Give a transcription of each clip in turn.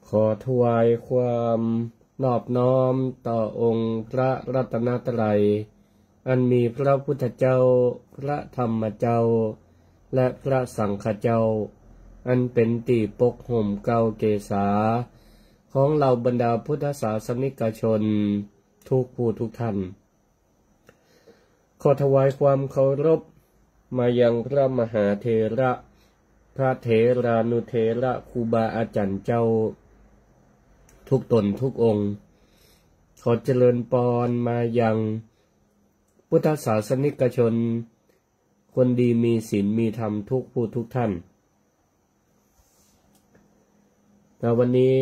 ขอถวายความนอบน้อมต่อองค์พระรัตนตรัยอันมีพระพุทธเจ้าพระธรรมเจ้าและพระสังฆเจ้าอันเป็นที่ปกห่มเกล้าเกษาของเหล่าบรรดาพุทธศาสนิกชนทุกผู้ทุกท่านขอถวายความเคารพมายังพระมหาเถระพระเถรานุเถระครูบาอาจารย์เจ้าทุกตนทุกองค์ขอเจริญพรมายังพุทธศาสนิกชนคนดีมีศีลมีธรรมทุกผู้ทุกท่านวันนี้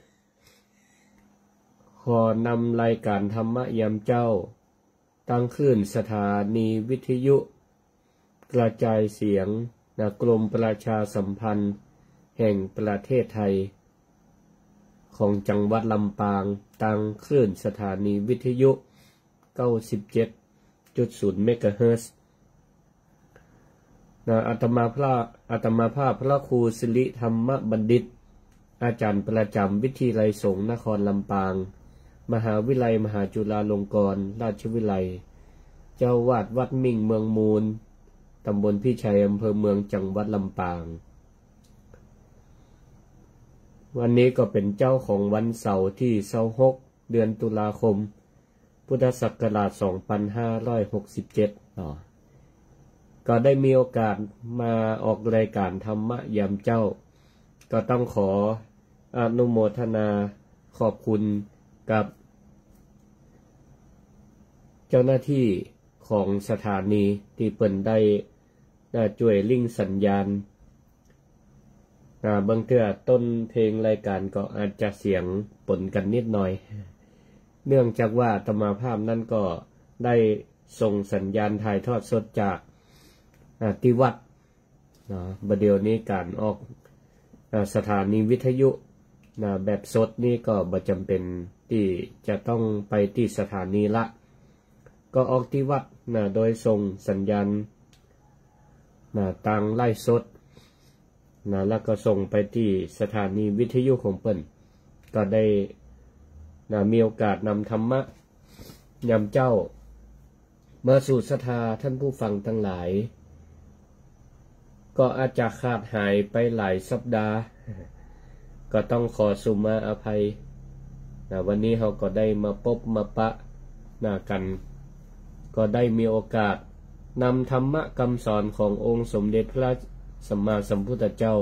ขอนำรายการธรรมะยามเจ้าตั้งขึ้นสถานีวิทยุกระจายเสียงกรมประชาสัมพันธ์แห่งประเทศไทยของจังหวัดลำปางตั้งขึ้นสถานีวิทยุ 97.0 เมกะเฮิรตซ์อาตมาภาพพระครูสิริธรรมบัณฑิตอาจารย์ประจำวิทยาลัยสงฆ์นครลำปางมหาวิทยาลัยมหาจุฬาลงกรณราชวิทยาลัยเจ้าวาดวัดมิ่งเมืองมูลตำบลพิชัยอำเภอเมืองจังหวัดลำปางวันนี้ก็เป็นเจ้าของวันเสาร์ที่26เดือนตุลาคมพุทธศักราช2567ก็ได้มีโอกาสมาออกรายการธรรมะยามเจ้าก็ต้องขออนุโมทนาขอบคุณกับเจ้าหน้าที่ของสถานีที่เปิ่นได้ช่วยลิงก์สัญญาณบางเทื่อต้นเพลงรายการก็อาจจะเสียงปนกันนิดหน่อยเนื่องจากว่าอาตมาภาพนั้นก็ได้ส่งสัญญาณถ่ายทอดสดจากที่วัดบัดเดี๋ยวนี้การออกสถานีวิทยุแบบสดนี่ก็บ่จำเป็นที่จะต้องไปที่สถานีละก็ออกที่วัดโดยส่งสัญญาณทางไล่สดแล้วก็ส่งไปที่สถานีวิทยุของเปิ้นก็ได้มีโอกาสนำธรรมะยามเจ้ามาสู่ศรัทธาท่านผู้ฟังทั้งหลายก็อาจจะขาดหายไปหลายสัปดาห์ก็ต้องขอสุมาอภัยวันนี้เราก็ได้มาพบมาปะกันก็ได้มีโอกาสนำธรรมะคำสอนขององค์สมเด็จพระสัมมาสัมพุทธเจ้า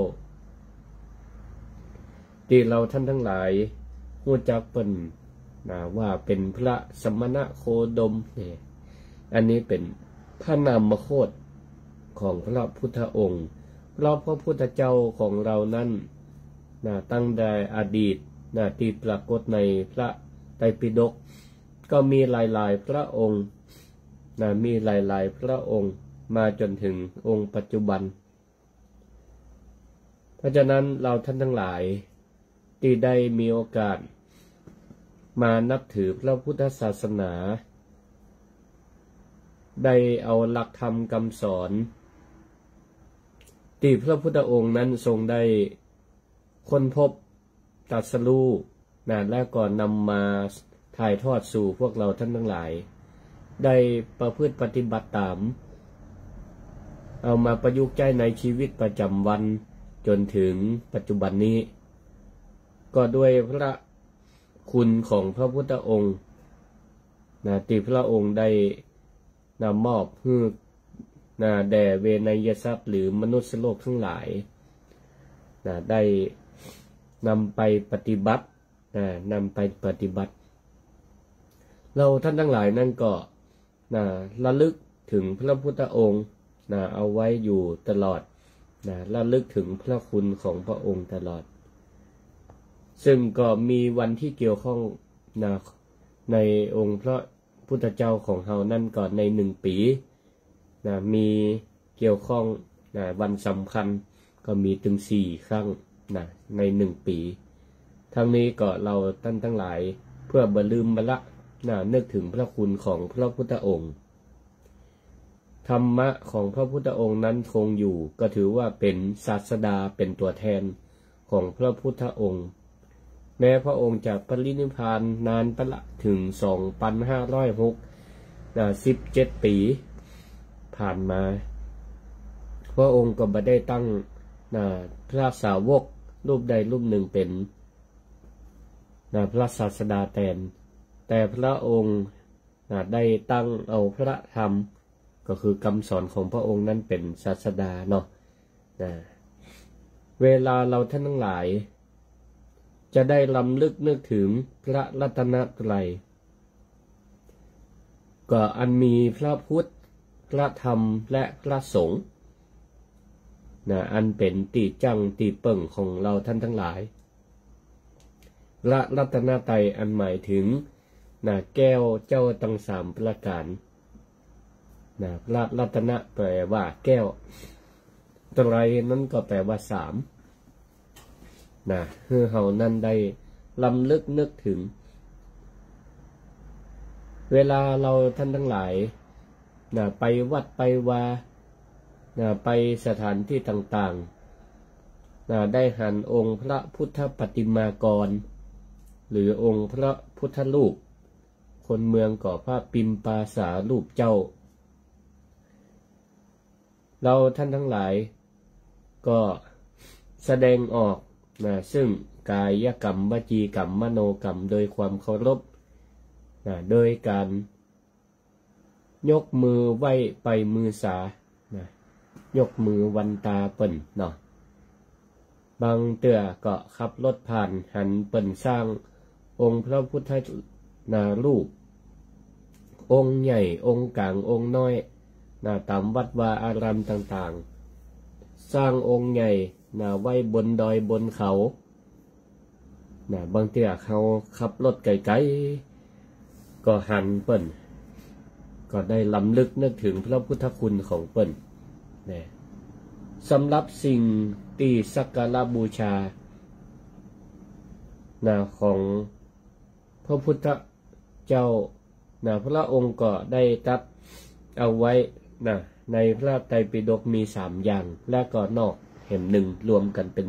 ที่เราท่านทั้งหลายรู้จักเปิ้นว่าเป็นพระสมณะโคดมอันนี้เป็นพระนามโคตของพระพุทธองค์เพราะพระพุทธเจ้าของเรานั้นตั้งแต่อดีตที่ปรากฏในพระไตรปิฎกก็มีหลายๆพระองค์มีหลายๆพระองค์มาจนถึงองค์ปัจจุบันเพราะฉะนั้นเราท่านทั้งหลายที่ได้มีโอกาสมานับถือพระพุทธศาสนาได้เอาหลักธรรมคำสอนที่พระพุทธองค์นั้นทรงได้ค้นพบตรัสรู้และก็นำมาถ่ายทอดสู่พวกเราท่านทั้งหลายได้ประพฤติปฏิบัติตามเอามาประยุกต์ใช้ในชีวิตประจำวันจนถึงปัจจุบันนี้ก็ด้วยพระคุณของพระพุทธองค์ที่พระองค์ได้มอบให้แด่เวนยทรัพย์หรือมนุษย์โลกทั้งหลายได้นำไปปฏิบัติเราท่านทั้งหลายนั่นก็ระลึกถึงพระพุทธองค์เอาไว้อยู่ตลอดระลึกถึงพระคุณของพระองค์ตลอดซึ่งก็มีวันที่เกี่ยวข้องในองค์พระพุทธเจ้าของเรานั่นก่อนใน1 ปีมีเกี่ยวข้องวันสำคัญก็มีถึง4 ครั้งใน1 ปีทั้งนี้ก็เราท่านทั้งหลายเพื่อบ่ลืมบ่ละนึกถึงพระคุณของพระพุทธองค์ธรรมะของพระพุทธองค์นั้นคงอยู่ก็ถือว่าเป็นศาสดาเป็นตัวแทนของพระพุทธองค์แม้พระองค์จะปรินิพพานนานไปละถึง 2,517 ปีผ่านมาพระองค์ก็บ่ได้ตั้งพระสาวกรูปใดรูปหนึ่งเป็นพระศาสดาแทนแต่พระองค์ได้ตั้งเอาพระธรรมก็คือคำสอนของพระองค์นั้นเป็นศาสดาเนาะเวลาเราท่านทั้งหลายจะได้รำลึกนึกถึงพระรัตนตรัยก็อันมีพระพุทธพระธรรมและพระสงฆ์อันเป็นตีจังตีเปิ่งของเราท่านทั้งหลายพระรัตนตรัยอันหมายถึงแก้วเจ้าทั้ง3ประการพระรัตนะแปลว่าแก้วไตรนั้นก็แปลว่า3คือเฮานั้นได้ลำลึกนึกถึงเวลาเราท่านทั้งหลายไปวัดไปวาไปสถานที่ต่างๆได้หันองค์พระพุทธปฏิมากรหรือองค์พระพุทธรูปคนเมืองก่อพระปิมปาสารูปเจ้าเราท่านทั้งหลายก็แสดงออกซึ่งกายกรรมวจีกรรมมโนกรรมโดยความเคารพโดยการยกมือไหว้ไปมือสายกมือวันตาเปิ่นเนาะบางเตื้อก็ขับรถผ่านหันเปิ่นสร้างองค์พระพุทธรูปองค์ใหญ่องค์กลางองค์น้อยตามวัดวาอารามต่างๆสร้างองค์ใหญ่ไว้บนดอยบนเขาบางเตื้อเขาขับรถไกลๆก็หันเปิ่นก็ได้ลำลึกนึกถึงพระพุทธคุณของเปิ่นสำหรับสิ่งที่สักการะบูชาของพระพุทธเจ้าพระองค์ก็ได้ตัดเอาไว้ในพระไตรปิฎกมี3อย่างและก็นอกแห่งหนึ่งรวมกันเป็น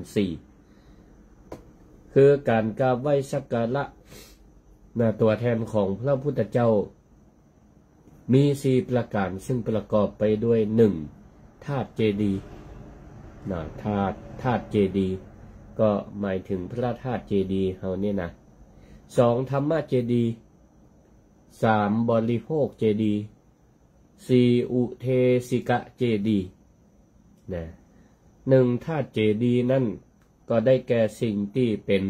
4คือการกราบไหว้สักการะตัวแทนของพระพุทธเจ้ามี4ประการซึ่งประกอบไปด้วย1ธาตุเจดีย์ธาตุเจดีย์ก็หมายถึงพระธาตุเจดีย์เฮาเนี่ย2ธรรมเจดีย์3บริโภคเจดีย์4อุเทสิกะเจดีย์1ธาตุเจดีย์นั่นก็ได้แก่สิ่งที่เป็น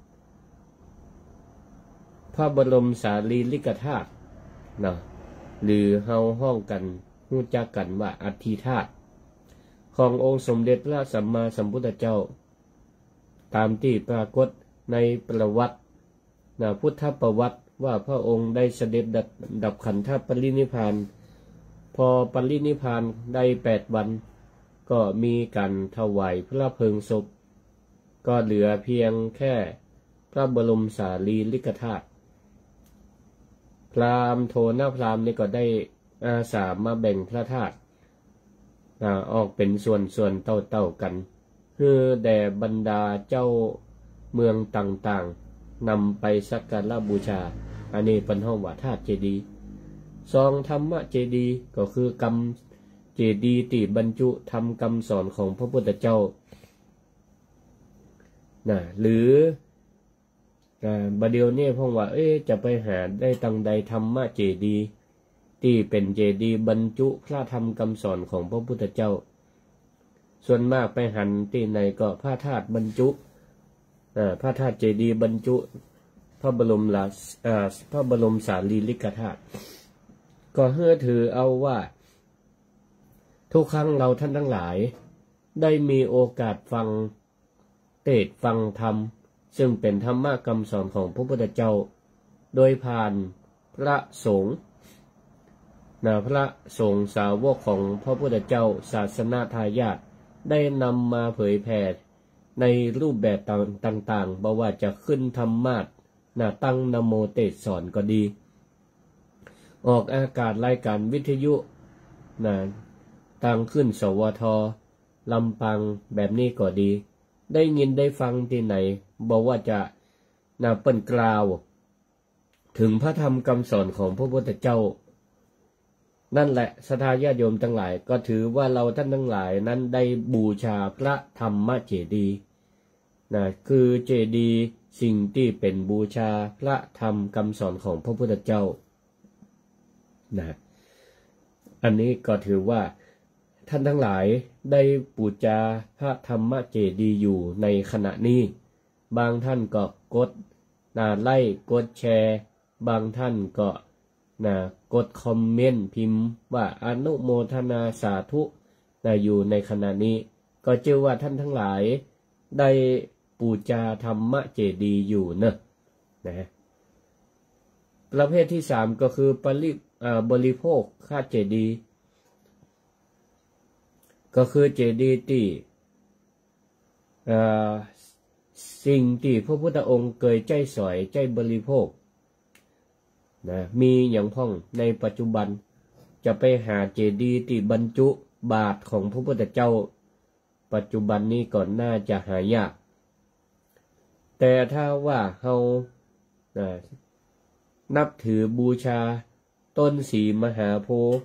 พระบรมสารีริกธาตุหรือเฮาห้องกันรู้จักกันว่าอธิธาตุขององค์สมเด็จพระสัมมาสัมพุทธเจ้าตามที่ปรากฏในประวัติพุทธประวัติว่าพระองค์ได้เสด็จดับขันธปรินิพพานพอปรินิพพานได้8 วันก็มีการถวายพระเพลิงศพก็เหลือเพียงแค่พระบรมสารีริกธาตุพราหมณ์โทนพราหมณ์นี่ก็ได้อาสามาแบ่งพระธาตุออกเป็นส่วนๆเต่าๆกันเพื่อแด่บรรดาเจ้าเมืองต่างๆนำไปสักการะบูชาอันนี้เป็นห้องว่าธาตุเจดีย์2ธรรมเจดีย์ก็คือกรรมเจดีย์ที่บรรจุธรรมคำสอนของพระพุทธเจ้าหรือบัดเดี๋ยวนี้พ่อว่าจะไปหาได้ตังใดธรรมเจดีย์ที่เป็นเจดีย์บรรจุพระธรรมคำสอนของพระพุทธเจ้าส่วนมากไปหันที่ไหนก็พระธาตุบรรจุพระธาตุเจดีย์บรรจุพระบรมสารีริกธาตุก็เฮือถือเอาว่าทุกครั้งเราท่านทั้งหลายได้มีโอกาสฟังเทศน์ฟังธรรมซึ่งเป็นธรรมะคำสอนของพระพุทธเจ้าโดยผ่านพระสงฆ์พระสงฆ์สาวกของพระพุทธเจ้าศาสนาทายาทได้นำมาเผยแผ่ในรูปแบบต่างๆบ่ว่าจะขึ้นธรรมะตั้งนะโมเทศสอนก็ดีออกอากาศรายการวิทยุตั้งขึ้นสวทลำปางแบบนี้ก็ดีได้ยินได้ฟังที่ไหนบอกว่าจะเปิ้นกล่าวถึงพระธรรมคำสอนของพระพุทธเจ้านั่นแหละศรัทธาญาติโยมทั้งหลายก็ถือว่าเราท่านทั้งหลายนั้นได้บูชาพระธรรมเจดีย์คือเจดีย์สิ่งที่เป็นบูชาพระธรรมคำสอนของพระพุทธเจ้าอันนี้ก็ถือว่าท่านทั้งหลายได้บูชาพระธรรมเจดีย์อยู่ในขณะนี้บางท่านก็กดไลค์กดแชร์บางท่านก็กดคอมเมนต์พิมพ์ว่าอนุโมทนาสาธุอยู่ในขณะนี้ก็เชื่อว่าท่านทั้งหลายได้บูชาธรรมเจดีย์อยู่นะประเภทที่3ก็คือบริโภคค่าเจดีย์ก็คือเจดีย์ที่สิ่งที่พระพุทธองค์เคยใจสอยใจบริโภคมีอย่างพ้องในปัจจุบันจะไปหาเจดีย์ที่บรรจุบาทของพระพุทธเจ้าปัจจุบันนี้ก่อนน่าจะหายากแต่ถ้าว่าเรานับถือบูชาต้นศรีมหาโพธิ์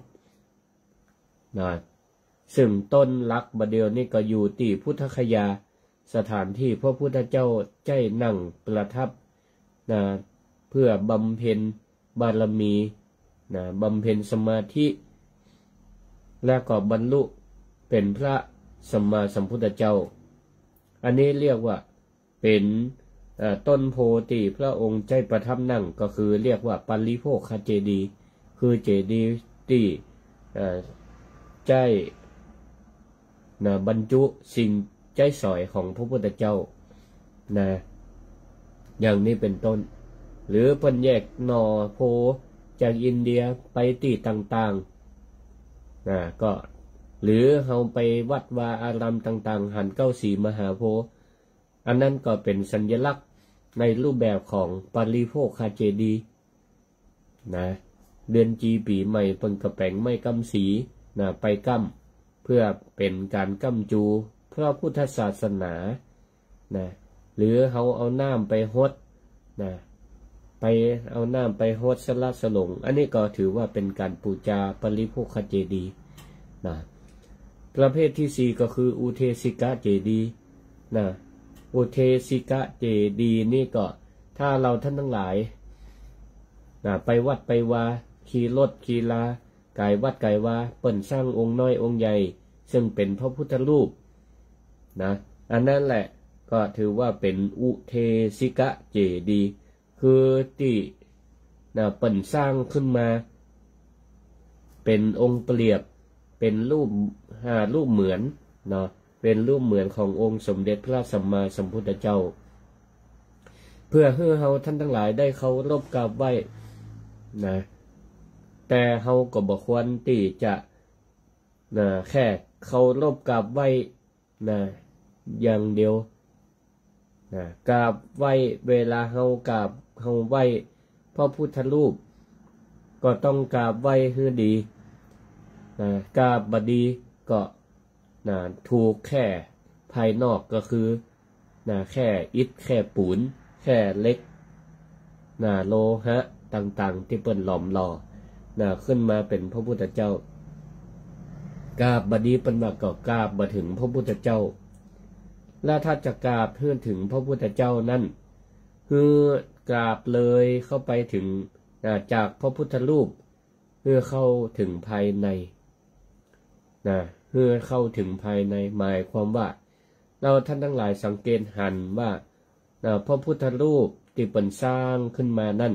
ซึ่งต้นลักบเดียวนี่ก็อยู่ที่พุทธคยาสถานที่พระพุทธเจ้าใจนั่งประทับเพื่อบำเพ็ญบารมีบำเพ็ญสมาธิและก็บรรลุเป็นพระสัมมาสัมพุทธเจ้าอันนี้เรียกว่าเป็นต้นโพธิพระองค์ใจประทับนั่งก็คือเรียกว่าปริโภคเจดีย์คือเจดีย์ที่ใจบรรจุสิ่งใจสอยของพระพุทธเจ้าอย่างนี้เป็นต้นหรือเพิ่นแยกหน่อโพจากอินเดียไปที่ต่างๆก็หรือเฮาไปวัดวาอารามต่างๆหันเก้าสีมหาโพธิ์อันนั้นก็เป็นสัญลักษณ์ในรูปแบบของปริโภคเจดีย์เดือนจีปีใหม่เพิ่นกระแปงไม้กำสีไปกำเพื่อเป็นการกำจูพระพุทธศาสนาหรือเฮาเอาน้ำไปฮดไปเอาน้ำไปฮดสละสลงอันนี้ก็ถือว่าเป็นการบูชาปริโภคเจดีย์ประเภทที่4ก็คืออุเทสิกะเจดีย์อุเทสิกะเจดีย์นี่ก็ถ้าเราท่านทั้งหลายไปวัดไปวาขี่รถขี่ลากายวัดกายวาเปิ่นสร้างองค์น้อยองค์ใหญ่ซึ่งเป็นพระพุทธรูปอันนั้นแหละก็ถือว่าเป็นอุเทสิกะเจดีย์คือที่เปิ่นสร้างขึ้นมาเป็นองค์เปรียบเป็นรูปเหมือนเป็นรูปเหมือนขององค์สมเด็จพระสัมมาสัมพุทธเจ้าเพื่อให้เฮาท่านทั้งหลายได้เคารพกราบไหว้แต่เฮาก็บ่ควรที่จะแค่เคารพกราบไหว้อย่างเดียวกราบไหว้เวลาเฮากราบเฮาไหว้พระพุทธรูปก็ต้องกราบไหว้ให้ดีกราบบดีก็ถูกแค่ภายนอกก็คือแค่อิฐแค่ปูนแค่เล็กโลหะต่างๆที่เปิ้นหลอมหล่อขึ้นมาเป็นพระพุทธเจ้ากราบบดีเป็นว่าก็กราบมาถึงพระพุทธเจ้าและถ้าจะกราบเพื่อถึงพระพุทธเจ้านั่นคือกราบเลยเข้าไปถึงจากพระพุทธรูปเพื่อเข้าถึงภายในเพื่อเข้าถึงภายในหมายความว่าเราท่านทั้งหลายสังเกตหันว่าพระพุทธรูปที่เป็นสร้างขึ้นมานั่น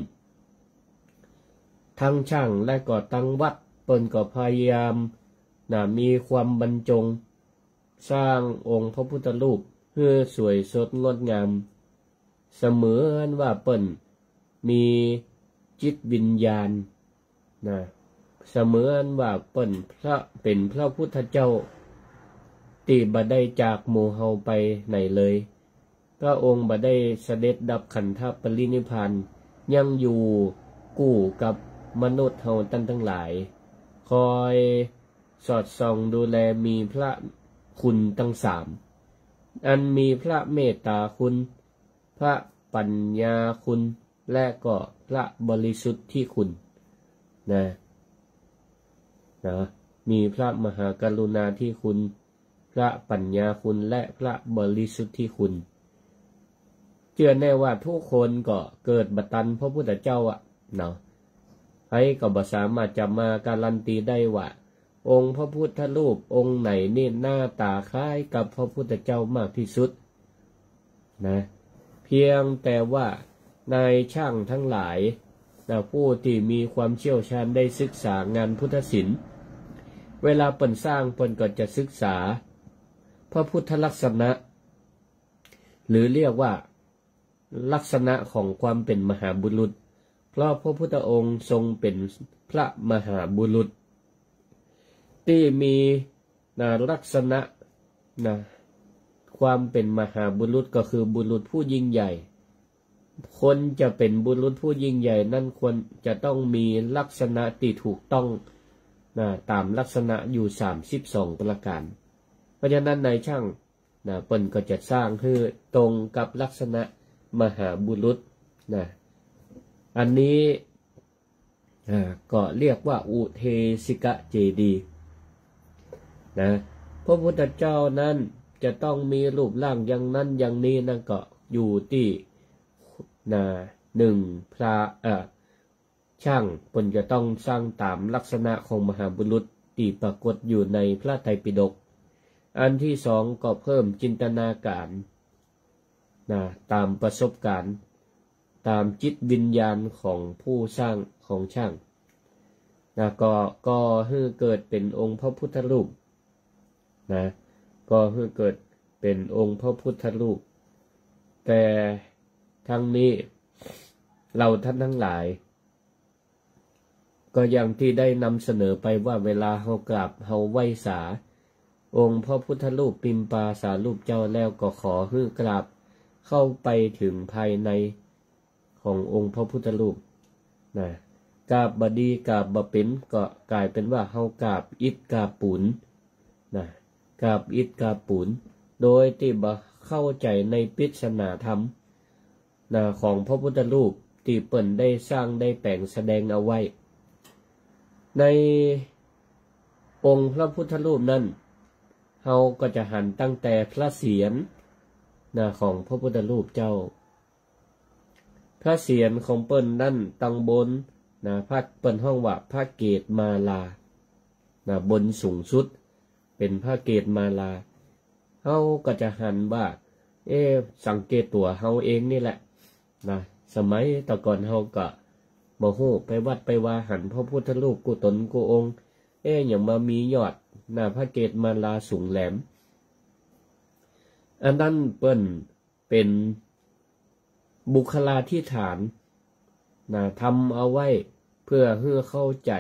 ทั้งช่างและก็ตั้งวัดเปิ้นก็พยายามมีความบรรจงสร้างองค์พระพุทธรูปเพื่อสวยสดงดงามเสมือนว่าเปิ้นมีจิตวิญญาณเสมือนว่าเปิ้นเป็นพระพุทธเจ้าที่บ่ได้จากหมู่เฮาไปไหนเลยพระองค์บ่ได้เสด็จดับขันธปรินิพพานยังอยู่กู้กับมนุษย์เฮาทั้งหลายคอยสอดส่องดูแลมีพระคุณทั้ง3อันมีพระเมตตาคุณพระปัญญาคุณและก็พระบริสุทธิ์ที่คุณนะมีพระมหากรุณาธิคุณพระปัญญาคุณและพระบริสุทธิ์ที่คุณเชื่อแน่ว่าทุกคนก็เกิดบัตันพระพุทธเจ้าเนาะใครก็บ่สามารถจะมาการันตีได้ว่าองค์พระพุทธรูปองค์ไหนนี่หน้าตาคล้ายกับพระพุทธเจ้ามากที่สุดนะเพียงแต่ว่านายช่างทั้งหลายผู้ที่มีความเชี่ยวชาญได้ศึกษางานพุทธศิลป์เวลาเปิ่นสร้างเปิ่นก็จะศึกษาพระพุทธลักษณะหรือเรียกว่าลักษณะของความเป็นมหาบุรุษเพราะพระพุทธองค์ทรงเป็นพระมหาบุรุษที่มีลักษณะความเป็นมหาบุรุษก็คือบุรุษผู้ยิ่งใหญ่คนจะเป็นบุรุษผู้ยิ่งใหญ่นั่นควรจะต้องมีลักษณะที่ถูกต้องตามลักษณะอยู่32ประการเพราะฉะนั้นนายช่างเปิ้นก็จะสร้างให้ตรงกับลักษณะมหาบุรุษอันนี้ก็เรียกว่าอุเทสิกะเจดีย์พระพุทธเจ้านั้นจะต้องมีรูปร่างอย่างนั้นอย่างนี้นั่นก็อยู่ที่หนึ่งพระช่างเปิ้นจะต้องสร้างตามลักษณะของมหาบุรุษที่ปรากฏอยู่ในพระไตรปิฎกอันที่สองก็เพิ่มจินตนาการตามประสบการณ์ตามจิตวิญญาณของผู้สร้างของช่างก็ให้เกิดเป็นองค์พระพุทธรูปก็ให้เกิดเป็นองค์พระพุทธรูปแต่ทั้งนี้เราท่านทั้งหลายก็อย่างที่ได้นำเสนอไปว่าเวลาเฮากราบเฮาไหว้สาองค์พระพุทธรูปปิมปาสารูปเจ้าแล้วก็ขอให้กราบเข้าไปถึงภายในขององค์พระพุทธรูปกราบบดีกราบบเป็นก็กลายเป็นว่าเฮากราบอิฐกราบปูนกราบอิฐกราบปูนโดยที่บ่เข้าใจในปริศนาธรรมของพระพุทธรูปที่เปิ้นได้สร้างได้แต่งแสดงเอาไว้ในองค์พระพุทธรูปนั้นเฮาก็จะหันตั้งแต่พระเศียรของพระพุทธรูปเจ้าพระเศียรของเปิ้นนั่นตั้งบนพระเปิ้นห้องว่าพระเกศมาลาบนสูงสุดเป็นพระเกศมาลาเฮาก็จะหันว่าสังเกตตัวเฮาเองนี่แหละสมัยแต่ก่อนเฮาก็บ่ฮู้ไปวัดไปว่าหันพระพุทธรูปกูตนกูองค์อย่างมามียอดพระเกศมาลาสูงแหลมอันนั้นเปิ้นเป็นบุคลาธิฐานทำเอาไว้เพื่อให้เข้าใจ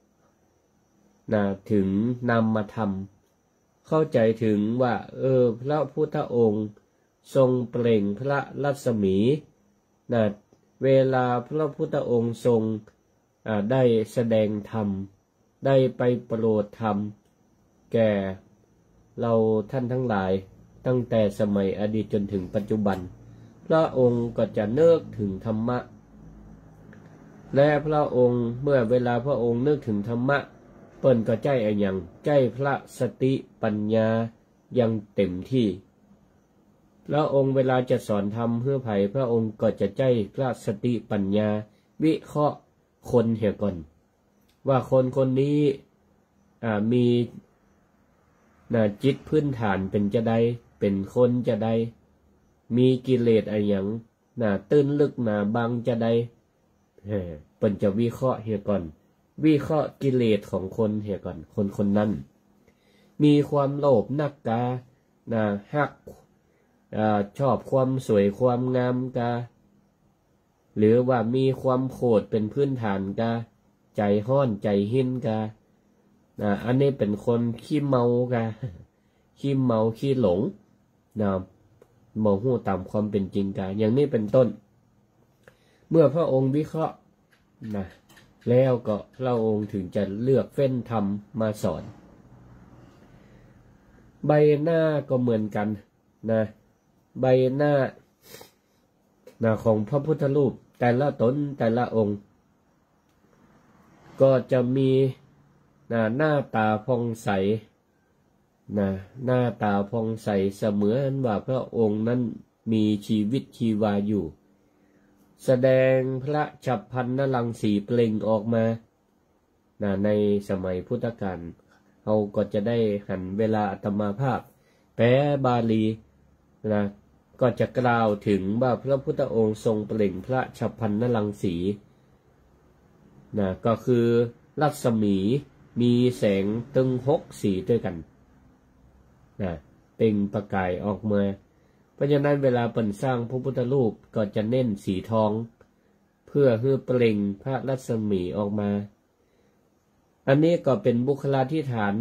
ถึงนามธรรมเข้าใจถึงว่าพระพุทธองค์ทรงเปล่งพระรัศมีเวลาพระพุทธองค์ทรงได้แสดงธรรมได้ไปโปรดธรรมแก่เราท่านทั้งหลายตั้งแต่สมัยอดีตจนถึงปัจจุบันพระองค์ก็จะนึกถึงธรรมะและพระองค์เมื่อเวลาพระองค์นึกถึงธรรมะเปิ้นก็ใจอย่างใจพระสติปัญญายังเต็มที่พระองค์เวลาจะสอนธรรมเพื่อไผ่พระองค์ก็จะใจพระสติปัญญาวิเคราะห์คนเหี่ยก่อนว่าคนคนนี้มีจิตพื้นฐานเป็นจะใดเป็นคนจะใดมีกิเลสอะไรอย่างตื้นลึกบางจะใดเปิ้นจะวิเคราะห์เหี่ยก่อนวิเคราะห์กิเลสของคนเหี่ยก่อนคนคนนั้นมีความโลภนักกาฮักชอบความสวยความงามกาหรือว่ามีความโกรธเป็นพื้นฐานกาใจห้อนใจหินกาอันนี้เป็นคนขี้เมากาขี้เมาขี้หลงโมโหตามความเป็นจริงกาอย่างนี้เป็นต้นเมื่อพระองค์วิเคราะห์แล้วก็พระองค์ถึงจะเลือกเฟ้นธรรมมาสอนใบหน้าก็เหมือนกันใบหน้าของพระพุทธรูปแต่ละตนแต่ละองค์ก็จะมีหน้าตาผ่องใสหน้าตาผ่องใสเสมือนว่าพระองค์นั้นมีชีวิตชีวาอยู่แสดงพระฉัพพรรณรังสีเปล่งออกมาในสมัยพุทธกาลเราก็จะได้หันเวลาอาตมาภาพแปลบาลีก็จะกล่าวถึงว่าพระพุทธองค์ทรงเปล่งพระฉัพพรรณรังสีก็คือรัศมีมีแสงตึง6 สีด้วยกันเปล่งประกายออกมาเพราะฉะนั้นเวลาเปิ่นสร้างพระพุทธรูปก็จะเน้นสีทองเพื่อให้เปล่งพระรัศมีออกมาอันนี้ก็เป็นบุคลาธิฐาน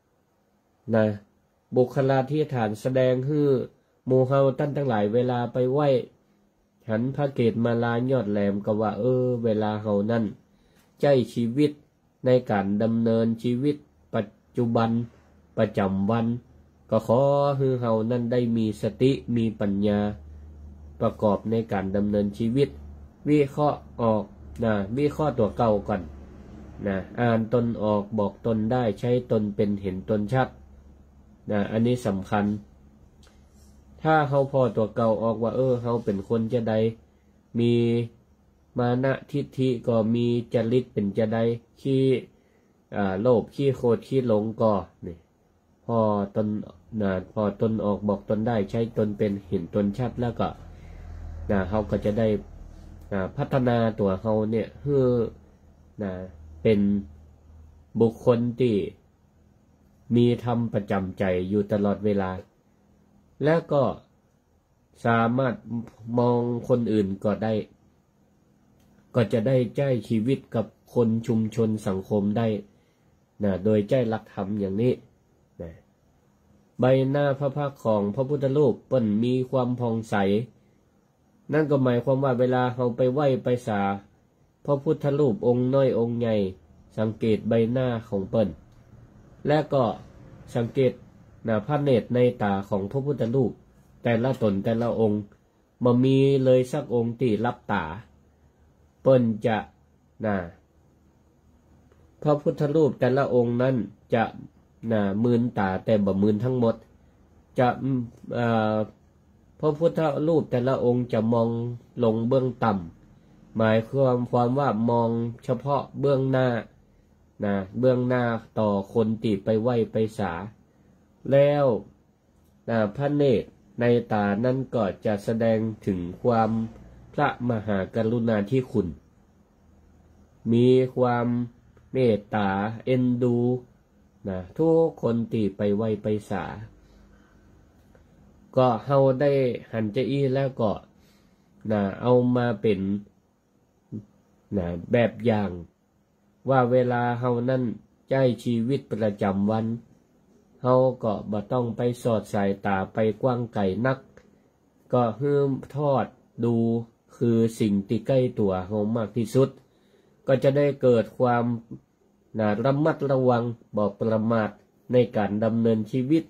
บุคลาธิฐานแสดงให้หมู่เฮาท่านทั้งหลายเวลาไปไหว้หันพระเกศมาลายอดแหลมก็ว่าเวลาเฮานั่นใจชีวิตในการดำเนินชีวิตปัจจุบันประจำวันก็ขอให้เฮานั่นได้มีสติมีปัญญาประกอบในการดำเนินชีวิตวิเคราะห์ออกวิเคราะห์ตัวเก่าก่อนอ่านตนออกบอกตนได้ใช้ตนเป็นเห็นตนชัดอันนี้สำคัญถ้าเฮาพอตัวเก่าออกว่าเฮาเป็นคนจะใดมีมานะทิฏฐิก็มีจริตเป็นจะใดขี้โลภขี้โกรธขี้หลงก็นี่พอตนออกบอกตนได้ใช้ตนเป็นเห็นตนชัดแล้วก็เฮาก็จะได้พัฒนาตัวเฮาเนี่ยให้เป็นบุคคลที่มีธรรมประจำใจอยู่ตลอดเวลาและก็สามารถมองคนอื่นก็ได้ก็จะได้ใจชีวิตกับคนชุมชนสังคมได้โดยใจหลักธรรมอย่างนี้ใบหน้าพระพักตร์ของพระพุทธรูปเปิ้นมีความผ่องใสนั่นก็หมายความว่าเวลาเราไปไหว้ไปศาลพระพุทธรูปองค์น้อยองค์ใหญ่สังเกตใบหน้าของเปิ้นและก็สังเกตพระเนตรในตาของพระพุทธรูปแต่ละตนแต่ละองค์บ่มีเลยสักองค์ที่ลับตาเปิ้นจะพระพุทธรูปแต่ละองค์นั้นจะมืนตาแต่บ่มืนทั้งหมดจะพระพุทธรูปแต่ละองค์จะมองลงเบื้องต่ำหมายความว่ามองเฉพาะเบื้องหน้าเบื้องหน้าต่อคนที่ไปไหว้ไปศาลแล้วพระเนตรในตานั้นก็จะแสดงถึงความพระมหากรุณาธิคุณมีความเมตตาเอ็นดูทุกคนที่ไปไหว้ไปศาลก็เฮาได้หันใจอี้แล้วก็เอามาเป็นแบบอย่างว่าเวลาเฮานั่นใช้ชีวิตประจำวันเฮาก็บ่ต้องไปสอดสายตาไปกว้างไกลนักก็ฮืมทอดดูคือสิ่งที่ใกล้ตัวเฮามากที่สุดก็จะได้เกิดความระมัดระวังบ่ประมาทในการดำเนินชีวิต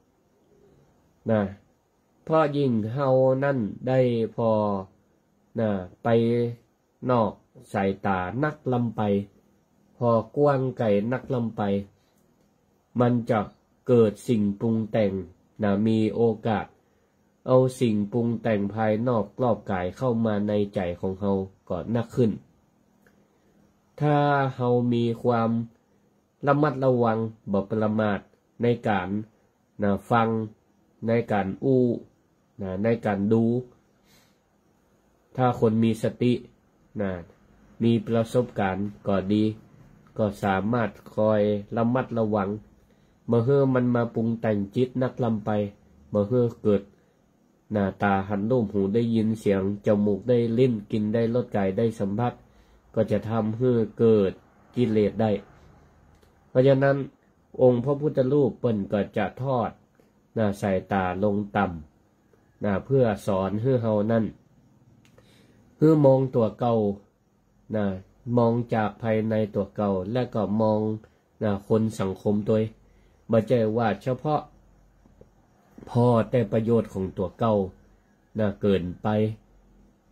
เพราะยิ่งเฮานั่นได้พอไปนอกสายตานักลำไปพอกว้างไกลนักลำไปมันจะเกิดสิ่งปรุงแต่งมีโอกาสเอาสิ่งปรุงแต่งภายนอกรอบกายเข้ามาในใจของเฮาก็นักขึ้นถ้าเฮามีความระมัดระวังบ่ประมาทในการฟังในการในการดูถ้าคนมีสติมีประสบการณ์ก็ดีก็สามารถคอยระมัดระวังเมื่อมันมาปรุงแต่งจิตนักลำไปเมื่อเกิดตาหันรูปหูได้ยินเสียงจมูกได้ลิ้นกินได้รสกายได้สัมผัสก็จะทำให้เกิดกิเลสได้เพราะฉะนั้นองค์พระพุทธรูปเปิ้นก็จะทอดสายตาลงต่ำเพื่อสอนให้เฮานั้นให้มองตัวเก่ามองจากภายในตัวเก่าและก็มองคนสังคมตัวบ่ใช่ว่าเฉพาะพอแต่ประโยชน์ของตัวเก่าเกินไป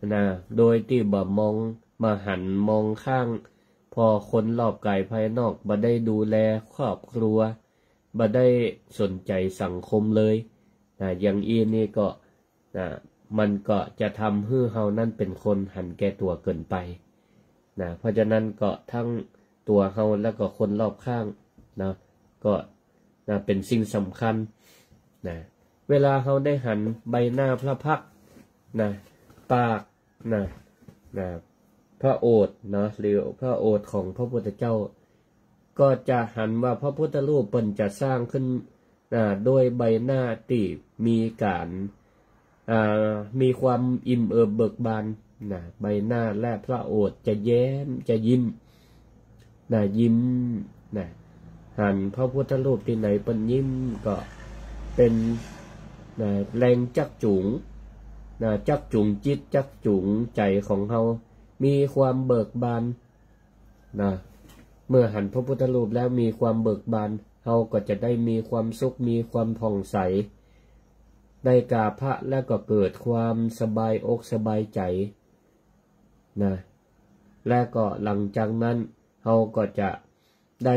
นะโดยที่บ่มองมาหันมองข้างพอคนรอบกายภายนอกบ่ได้ดูแลครอบครัวบ่ได้สนใจสังคมเลยนะอย่างอีนี่ก็นะมันก็จะทำให้เฮานั้นเป็นคนหันแก่ตัวเกินไปนะเพราะฉะนั้นก็ทั้งตัวเฮาแล้วก็คนรอบข้างนะก็นะเป็นสิ่งสำคัญนะเวลาเฮาได้หันใบหน้าพระพักตร์นะปากนะพระโอษฐ์เนาะหรือพระโอษฐ์ของพระพุทธเจ้าก็จะหันว่าพระพุทธรูปเปิ้นจะสร้างขึ้นด้วยใบหน้าที่มีการมีความอิ่มเอิบเบิกบานนะใบหน้าและพระโอษฐ์จะแย้มจะยิ้มยิ้มนะหันพระพุทธรูปที่ไหนเปิ้นยิ้มก็เป็นแรงจักจูงจักจูงจิตจักจูงใจของเฮามีความเบิกบานเมื่อหันพระพุทธรูปแล้วมีความเบิกบานเฮาก็จะได้มีความสุขมีความผ่องใสได้กราบพระแล้วก็เกิดความสบายอกสบายใจและก็หลังจากนั้นเฮาก็จะได้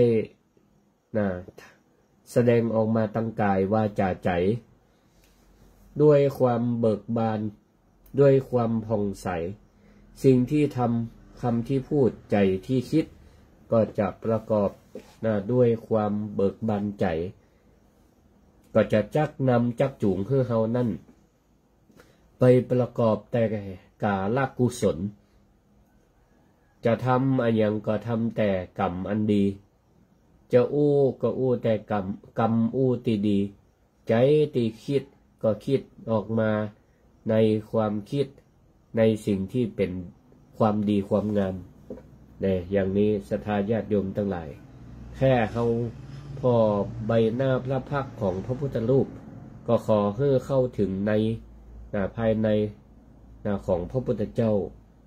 แสดงออกมาตั้งกายวาจาใจด้วยความเบิกบานด้วยความผ่องใสสิ่งที่ทำคำที่พูดใจที่คิดก็จะประกอบด้วยความเบิกบานใจก็จะจักนำจักจูงให้เฮานั่นไปประกอบแต่กาลกุศลจะทำอันยังก็ทำแต่กรรมอันดีจะอู้ก็อู้แต่กรรมอู้ที่ดีใจที่คิดก็คิดออกมาในความคิดในสิ่งที่เป็นความดีความงามอย่างนี้ศรัทธาญาติโยมทั้งหลายแค่เฮาพอใบหน้าพระพักตร์ของพระพุทธรูปก็ขอให้เข้าถึงในภายในของพระพุทธเจ้า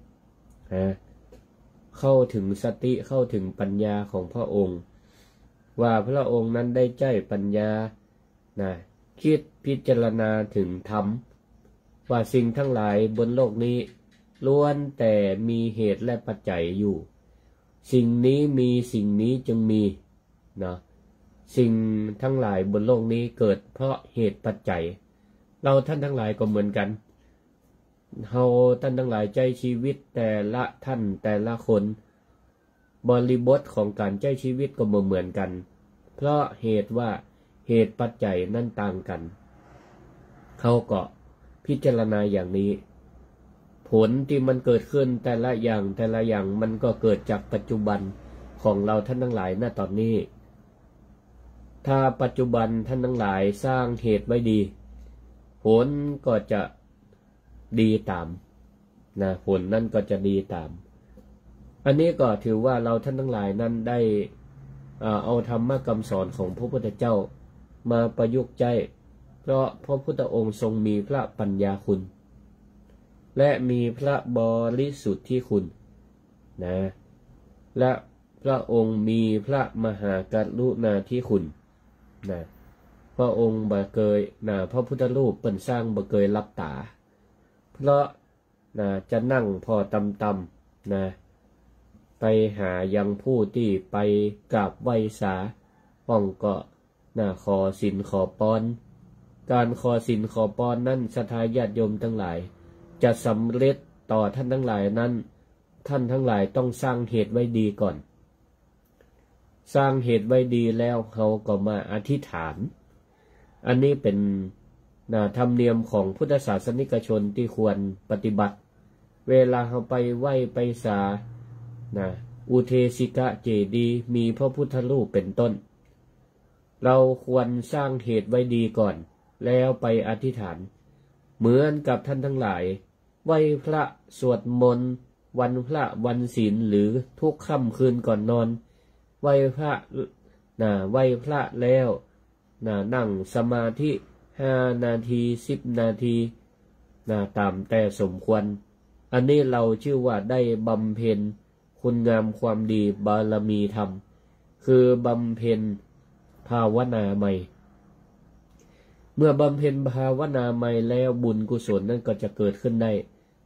เข้าถึงสติเข้าถึงปัญญาของพระองค์ว่าพระองค์นั้นได้ใจปัญญาคิดพิจารณาถึงธรรมว่าสิ่งทั้งหลายบนโลกนี้ล้วนแต่มีเหตุและปัจจัยอยู่สิ่งนี้มีสิ่งนี้จึงมีสิ่งทั้งหลายบนโลกนี้เกิดเพราะเหตุปัจจัยเราท่านทั้งหลายก็เหมือนกันเฮาท่านทั้งหลายใจชีวิตแต่ละท่านแต่ละคนบริบทของการใจชีวิตก็บ่เหมือนกันเพราะเหตุว่าเหตุปัจจัยนั่นต่างกันเขาก็พิจารณาอย่างนี้ผลที่มันเกิดขึ้นแต่ละอย่างมันก็เกิดจากปัจจุบันของเราท่านทั้งหลายณตอนนี้ถ้าปัจจุบันท่านทั้งหลายสร้างเหตุไว้ดีผลก็จะดีตามผลนั่นก็จะดีตามอันนี้ก็ถือว่าเราท่านทั้งหลายนั้นได้เอาธรรมคำสอนของพระพุทธเจ้ามาประยุกต์ใช้เพราะพระพุทธองค์ทรงมีพระปัญญาคุณและมีพระบริสุทธิคุณและพระองค์มีพระมหากรุณาธิคุณพระองค์บ่เคยพระพุทธรูปเปิ้นสร้างบ่เคยรับตาเพราะจะนั่งพอตำไปหายังผู้ที่ไปกราบไหว้สาป้องก็ขอศีลขอพรการขอศีลขอพรนั้นศรัทธาญาติโยมทั้งหลายจะสำเร็จต่อท่านทั้งหลายนั้นท่านทั้งหลายต้องสร้างเหตุไว้ดีก่อนสร้างเหตุไว้ดีแล้วเขาก็มาอธิษฐานอันนี้เป็นธรรมเนียมของพุทธศาสนิกชนที่ควรปฏิบัติเวลาเขาไปไหว้ไปสาอุเทสิกะเจดีย์มีพระพุทธรูปเป็นต้นเราควรสร้างเหตุไว้ดีก่อนแล้วไปอธิษฐานเหมือนกับท่านทั้งหลายไหว้พระสวดมนต์วันพระวันศีลหรือทุกค่ำคืนก่อนนอนไหว้พระไหว้พระแล้วนั่งสมาธิ5 นาที10 นาทีตามแต่สมควรอันนี้เราชื่อว่าได้บำเพ็ญคุณงามความดีบารมีธรรมคือบำเพ็ญภาวนาใหม่เมื่อบำเพ็ญภาวนาใหม่แล้วบุญกุศลนั่นก็จะเกิดขึ้นได้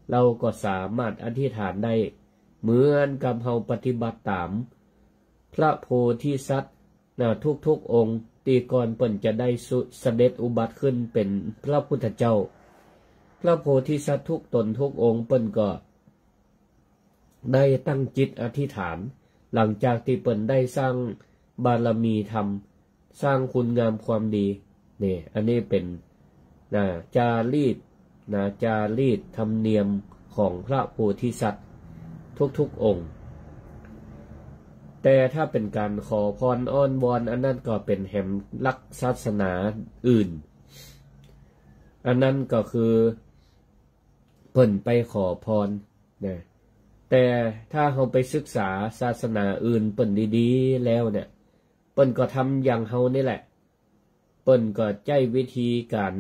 เราก็สามารถอธิษฐานได้เหมือนกับเฮาปฏิบัติตามพระโพธิสัตว์ทุกองค์ที่ก่อนเพิ่นจะได้เสด็จอุบัติขึ้นเป็นพระพุทธเจ้าพระโพธิสัตว์ทุกตนทุกองค์เพิ่นก็ได้ตั้งจิตอธิษฐานหลังจากที่เพิ่นได้สร้างบารมีธรรมสร้างคุณงามความดีนี่อันนี้เป็นจารีตธรรมเนียมของพระโพธิสัตว์ทุกองค์แต่ถ้าเป็นการขอพรอ้อนวอนอันนั้นก็เป็นแห่งลักศาสนาอื่นอันนั้นก็คือเพิ่นไปขอพรนะแต่ถ้าเราไปศึกษาศาสนาอื่นเปิ้นดีๆแล้วเนี่ยเปิ้นก็ทำอย่างเฮานี่แหละเปิ้นก็ใช้วิธีการ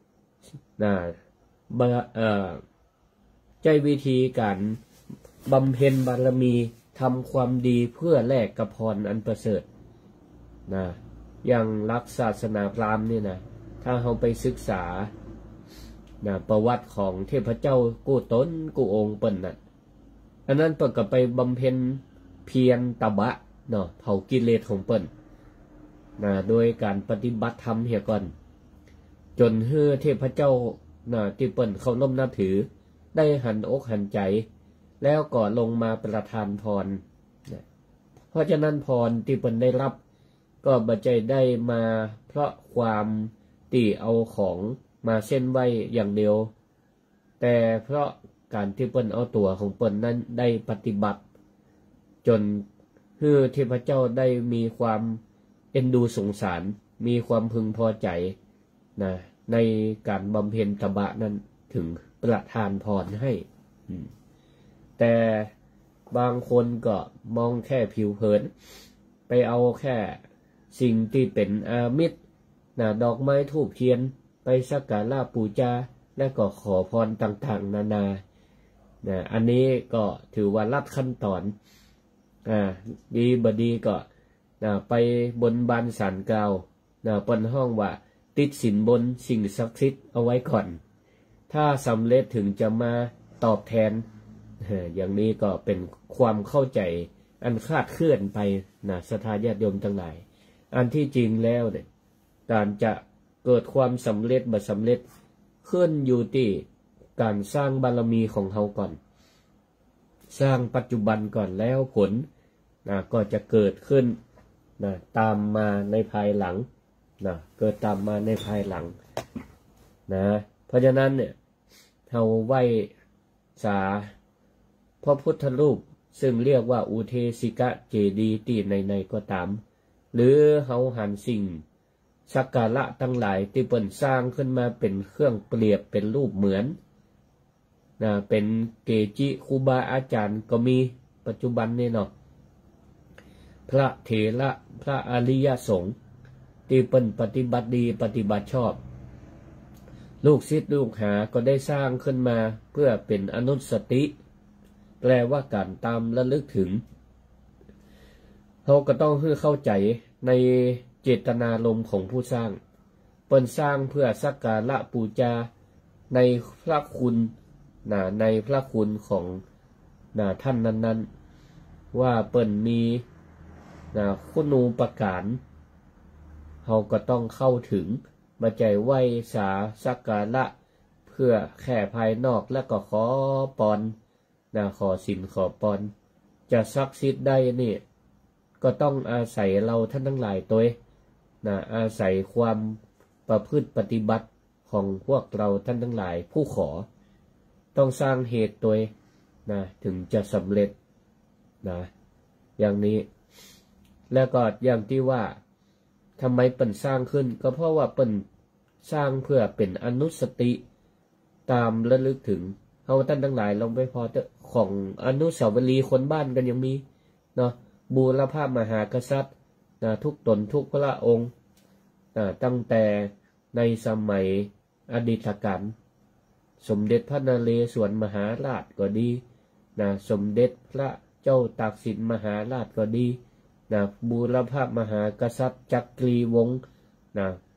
ใช้วิธีการบำเพ็ญบารมีทำความดีเพื่อแลกกับพรอันประเสริฐอย่างหลักศาสนาพราหมณ์นี่นะถ้าเราไปศึกษาประวัติของเทพเจ้ากู้ตนกู้องค์เปิ้นอันนั้นเปิ้นก็ไปบำเพ็ญเพียรตบะเผากิเลสของเปิ้นโดยการปฏิบัติธรรมเหี่ยก่อนจนเฮือเทพเจ้าที่เปิ้นเคารพนับถือได้หันอกหันใจแล้วก็ลงมาประทานพรเพราะฉะนั้นพรที่เปิ้นได้รับก็บ่ใจได้มาเพราะความที่เอาของมาเส้นไว้อย่างเดียวแต่เพราะการที่เปิ้นเอาตัวของเปิ้นนั้นได้ปฏิบัติจนฮือเทพเจ้าได้มีความเอ็นดูสงสารมีความพึงพอใจในการบำเพ็ญตบะนั้นถึงประทานพรให้แต่บางคนก็มองแค่ผิวเผินไปเอาแค่สิ่งที่เป็นอามิตรดอกไม้ธูปเทียนไปสักการะบูชาและก็ขอพรต่างๆนานาอันนี้ก็ถือว่าลัดขั้นตอนดีบดีก็ไปบนบานศาลกล่าวเปิ้นห้องว่าติดสินบนสิ่งศักดิ์สิทธิ์เอาไว้ก่อนถ้าสำเร็จถึงจะมาตอบแทนอย่างนี้ก็เป็นความเข้าใจอันคลาดเคลื่อนไปศรัทธาญาติโยมทั้งหลายอันที่จริงแล้วเนี่ยการจะเกิดความสำเร็จบ่สำเร็จขึ้นอยู่ที่การสร้างบารมีของเขาก่อนสร้างปัจจุบันก่อนแล้วผลก็จะเกิดขึ้นตามมาในภายหลังเกิดตามมาในภายหลังเพราะฉะนั้นเนี่ยเราไหว้สาพระพุทธรูปซึ่งเรียกว่าอุเทสิกะเจดีย์ที่ในก็ตามหรือเราหันสิ่งสักการะทั้งหลายที่เปิ้นสร้างขึ้นมาเป็นเครื่องเปรียบเป็นรูปเหมือนเป็นเกจิครูบาอาจารย์ก็มีปัจจุบันนี่พระเถระพระอริยสงฆ์ที่เปิ้นปฏิบัติดีปฏิบัติชอบลูกศิษย์ลูกหาก็ได้สร้างขึ้นมาเพื่อเป็นอนุสติแปลว่าการตามระลึกถึงเราก็ต้องเข้าใจในเจตนารมณ์ของผู้สร้างเปิ้นสร้างเพื่อสักการะบูชาในพระคุณในพระคุณของท่านนั้นๆว่าเปิ้นมีคุณูปการเราก็ต้องเข้าถึงมาใจไหว้สาสักการะเพื่อแค่ภายนอกและก็ขอปอนขอสินขอปอนจะศักดิ์สิทธิ์ได้นี่ก็ต้องอาศัยเราท่านทั้งหลายตัวอาศัยความประพฤติปฏิบัติของพวกเราท่านทั้งหลายผู้ขอต้องสร้างเหตุตัวถึงจะสำเร็จอย่างนี้แล้วก็อย่างที่ว่าทำไมเปิ้นสร้างขึ้นก็เพราะว่าเปิ้นสร้างเพื่อเป็นอนุสติตามระลึกถึงเอาท่านทั้งหลายลงไปพอของอนุสาวรีย์คนบ้านกันยังมีบูรพามหากษัตริย์ทุกตนทุกพระองค์ตั้งแต่ในสมัยอดีตกาลสมเด็จพระนเรศวรมหาราชก็ดีสมเด็จพระเจ้าตากสินมหาราชก็ดีบูรพามหากษัตริย์จักรีวงศ์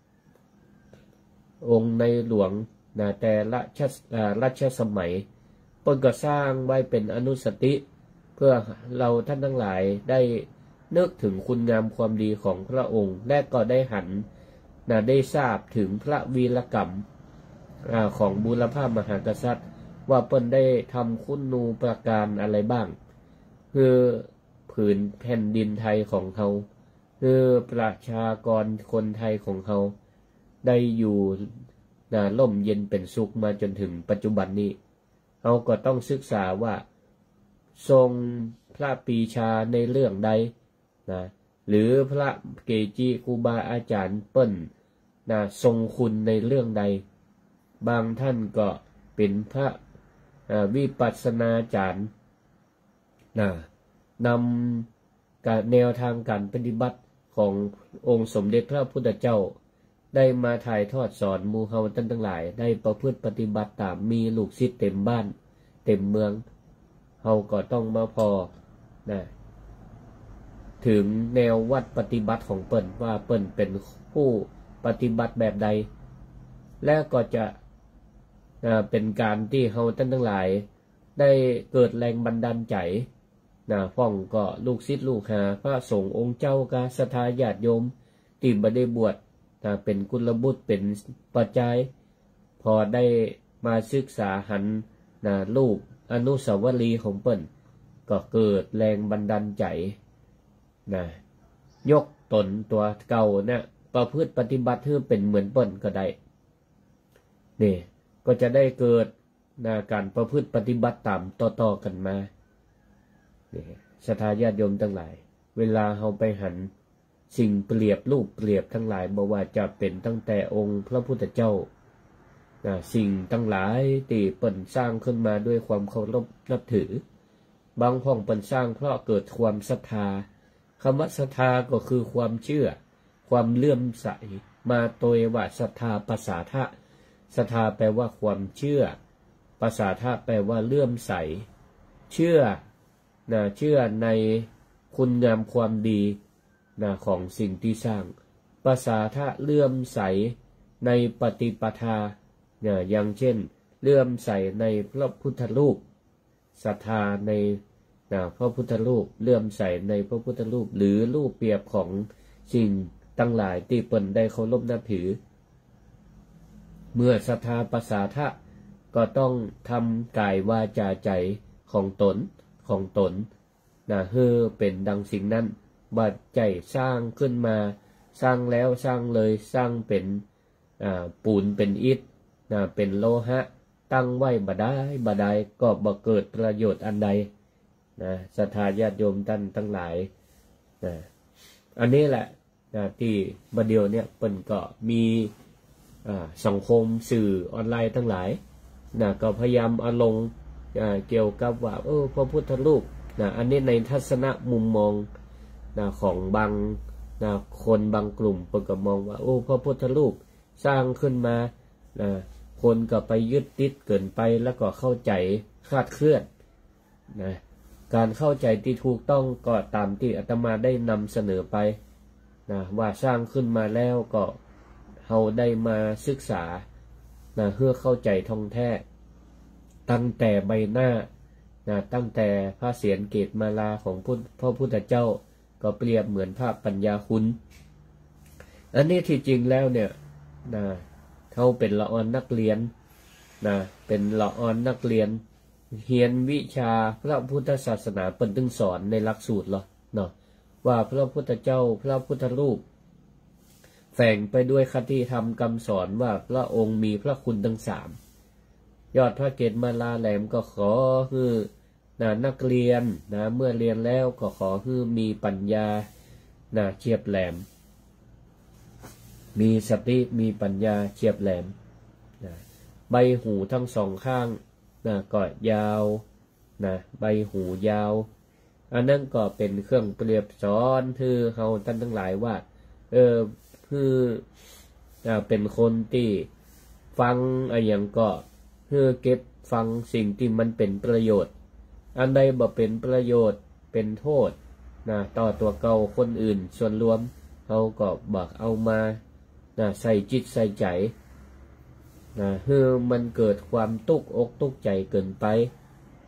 องค์ในหลวงแต่ละรัชสมัยเพิ่นก็สร้างไว้เป็นอนุสติเพื่อเราท่านทั้งหลายได้นึกถึงคุณงามความดีของพระองค์และก็ได้หันได้ทราบถึงพระวีรกรรมของบูรพามหากษัตริย์ว่าเพิ่นได้ทำคุณูปการอะไรบ้างคือผืนแผ่นดินไทยของเขาคือประชากรคนไทยของเขาได้อยู่ร่มเย็นเป็นสุขมาจนถึงปัจจุบันนี้เราก็ต้องศึกษาว่าทรงพระปรีชาในเรื่องใดหรือพระเกจิครูบาอาจารย์เปิ้นทรงคุณในเรื่องใดบางท่านก็เป็นพระวิปัสสนาจารย์นำการแนวทางการปฏิบัติขององค์สมเด็จพระพุทธเจ้าได้มาถ่ายทอดสอนหมู่เฮาท่านทั้งหลายได้ประพฤติปฏิบัติตามมีลูกศิษย์เต็มบ้านเต็มเมืองเฮาก็ต้องมาพอถึงแนววัดปฏิบัติของเปิ้นว่าเปิ้นเป็นผู้ปฏิบัติแบบใดและก็จะเป็นการที่เฮาท่านทั้งหลายได้เกิดแรงบันดาลใจฟ้องก็ลูกศิษย์ลูกหาพระสงฆ์องค์เจ้ากาศรัทธาญาติโยมที่บ่ได้บวชเป็นกุลบุตรเป็นปัจจัยพอได้มาศึกษาหันรูปอนุสาวรีย์ของเปิ้นก็เกิดแรงบันดาลใจยกตนตัวเก่าประพฤติปฏิบัติให้เป็นเหมือนเปิ้นก็ได้นี่ก็จะได้เกิดการประพฤติปฏิบัติตามต่อๆกันมาศรัทธาญาติโยมทั้งหลายเวลาเฮาไปหันสิ่งเปรียบรูปเปรียบทั้งหลายบ่ว่าจะเป็นตั้งแต่องค์พระพุทธเจ้าสิ่งทั้งหลายที่เปิ้นสร้างขึ้นมาด้วยความเคารพนับถือบางห้องเปิ้นสร้างเพราะเกิดความศรัทธาคำว่าศรัทธาก็คือความเชื่อความเลื่อมใสมาโดยว่าศรัทธาภาษาทะศรัทธาแปลว่าความเชื่อภาษาทะแปลว่าเลื่อมใสเชื่อในคุณงามความดีของสิ่งที่สร้างภาษาทะเลื่อมใสในปฏิปทาอย่างเช่นเลื่อมใสในพระพุทธรูปศรัทธาในพระพุทธรูปเลื่อมใสในพระพุทธรูปหรือรูปเปรียบของสิ่งทั้งหลายที่เปิ้นได้เคารพนับถือเมื่อศรัทธาภาษาทะก็ต้องทำกายวาจาใจของตนให้เป็นดังสิ่งนั้นบัดใจสร้างขึ้นมาสร้างแล้วสร้างเลยสร้างเป็นปูนเป็นอิฐเป็นโลหะตั้งไว้บ่ได้ก็บ่เกิดประโยชน์อันใดศรัทธาญาติโยมท่านทั้งหลายอันนี้แหละที่บัดเดียวเนี่ยเปิ้นก็มีสังคมสื่อออนไลน์ทั้งหลายก็พยายามเอาลงเกี่ยวกับว่าพระพุทธรูปอันนี้ในทัศนะมุมมองของบางคนบางกลุ่มเปิ้นก็มองว่าพระพุทธรูปสร้างขึ้นมาคนก็ไปยึดติดเกินไปแล้วก็เข้าใจคลาดเคลื่อนการเข้าใจที่ถูกต้องก็ตามที่อาตมาได้นำเสนอไปว่าสร้างขึ้นมาแล้วก็เฮาได้มาศึกษาเพื่อเข้าใจท่องแท้ตั้งแต่ใบหน้าตั้งแต่พระเศียรเกศมาลาของพระพุทธเจ้าก็เปรียบเหมือนพระปัญญาคุณอันนี้ที่จริงแล้วเนี่ยเขาเป็นละออนนักเรียนเป็นละออนนักเรียนเรียนวิชาพระพุทธศาสนาเปิ้นถึงสอนในหลักสูตรว่าพระพุทธเจ้าพระพุทธรูปแฝงไปด้วยคติธรรมคำสอนว่าพระองค์มีพระคุณทั้งสามยอดพระเกศมาลาแหลมก็ขอคือนักเรียนเมื่อเรียนแล้วก็ขอคือมีปัญญาเฉียบแหลมมีสติมีปัญญาเฉียบแหลมใบหูทั้งสองข้างก็ยาวใบหูยาวอันนั้นก็เป็นเครื่องเปรียบสอนคือเฮาท่านทั้งหลายว่าคือเป็นคนที่ฟังอย่างก็เก็บฟังสิ่งที่มันเป็นประโยชน์อันใดบ่เป็นประโยชน์เป็นโทษต่อตัวเก่าคนอื่นส่วนรวมเฮาก็บักเอามาใส่จิตใส่ใจมันเกิดความตุกอกตุกใจเกินไป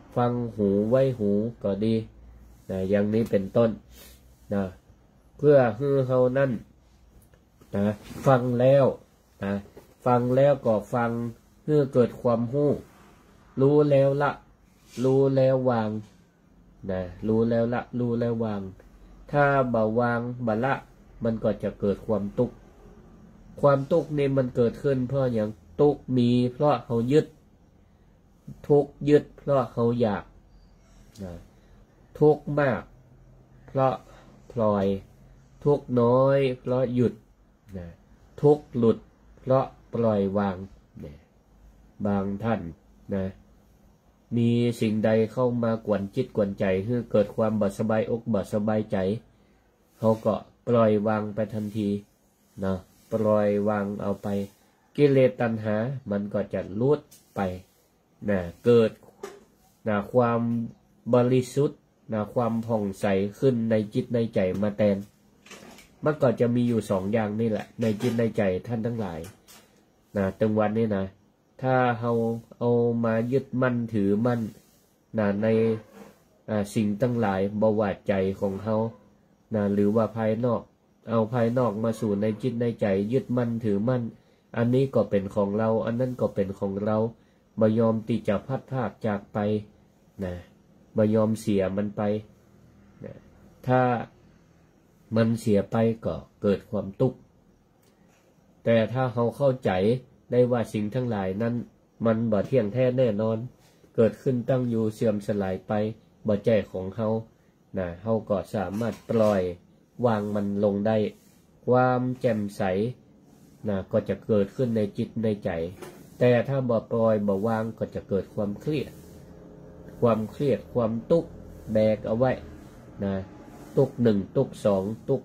ฟังหูไว้หูก็ดีนะอย่างนี้เป็นต้นนะเพื่อให้เฮานั่นนะฟังแล้วนะฟังแล้วก็ฟังเพื่อเกิดความรู้แล้วละรู้แล้ววางนะรู้แล้วละรู้แล้ววางถ้าบ่วางบ่ละมันก็จะเกิดความทุกข์ความทุกข์นี่มันเกิดขึ้นเพราะอย่างทุกข์มีเพราะเขายึดทุกข์ยึดเพราะเขาอยากนะทุกข์มากเพราะปล่อยทุกข์น้อยเพราะหยุดนะทุกข์หลุดเพราะปล่อยวางนะบางท่านนะมีสิ่งใดเข้ามากวนจิตกวนใจให้เกิดความบ่สบายอกบ่สบายใจเขาก็ปล่อยวางไปทันทีนะปล่อยวางเอาไปกิเลสตัณหามันก็จะลุดไปนะเกิดนะความบริสุทธิ์นะความผ่องใสขึ้นในจิตในใจมาแทนมันก็จะมีอยู่สองอย่างนี่แหละในจิตในใจท่านทั้งหลายนะตรงวันนี้นะถ้าเราเอามายึดมั่นถือมั่นนะในสิ่งทั้งหลายบ่ว่าใจของเขานะหรือว่าภายนอกเอาภายนอกมาสู่ในจิตในใจยึดมั่นถือมั่นอันนี้ก็เป็นของเราอันนั้นก็เป็นของเราบ่ยอมที่จะพัดพรากจากไปนะบ่ยอมเสียมันไปนะถ้ามันเสียไปก็เกิดความทุกข์แต่ถ้าเราเข้าใจได้ว่าสิ่งทั้งหลายนั้นมันบ่เที่ยงแท้แน่นอนเกิดขึ้นตั้งอยู่เสื่อมสลายไปบ่ใจของเรานะเราก็สามารถปล่อยวางมันลงได้ความแจ่มใสนะก็จะเกิดขึ้นในจิตในใจแต่ถ้าบ่ปล่อยบ่วางก็จะเกิดความเครียดความทุกข์แบกเอาไว้นะทุกข์1ทุกข์2ทุกข์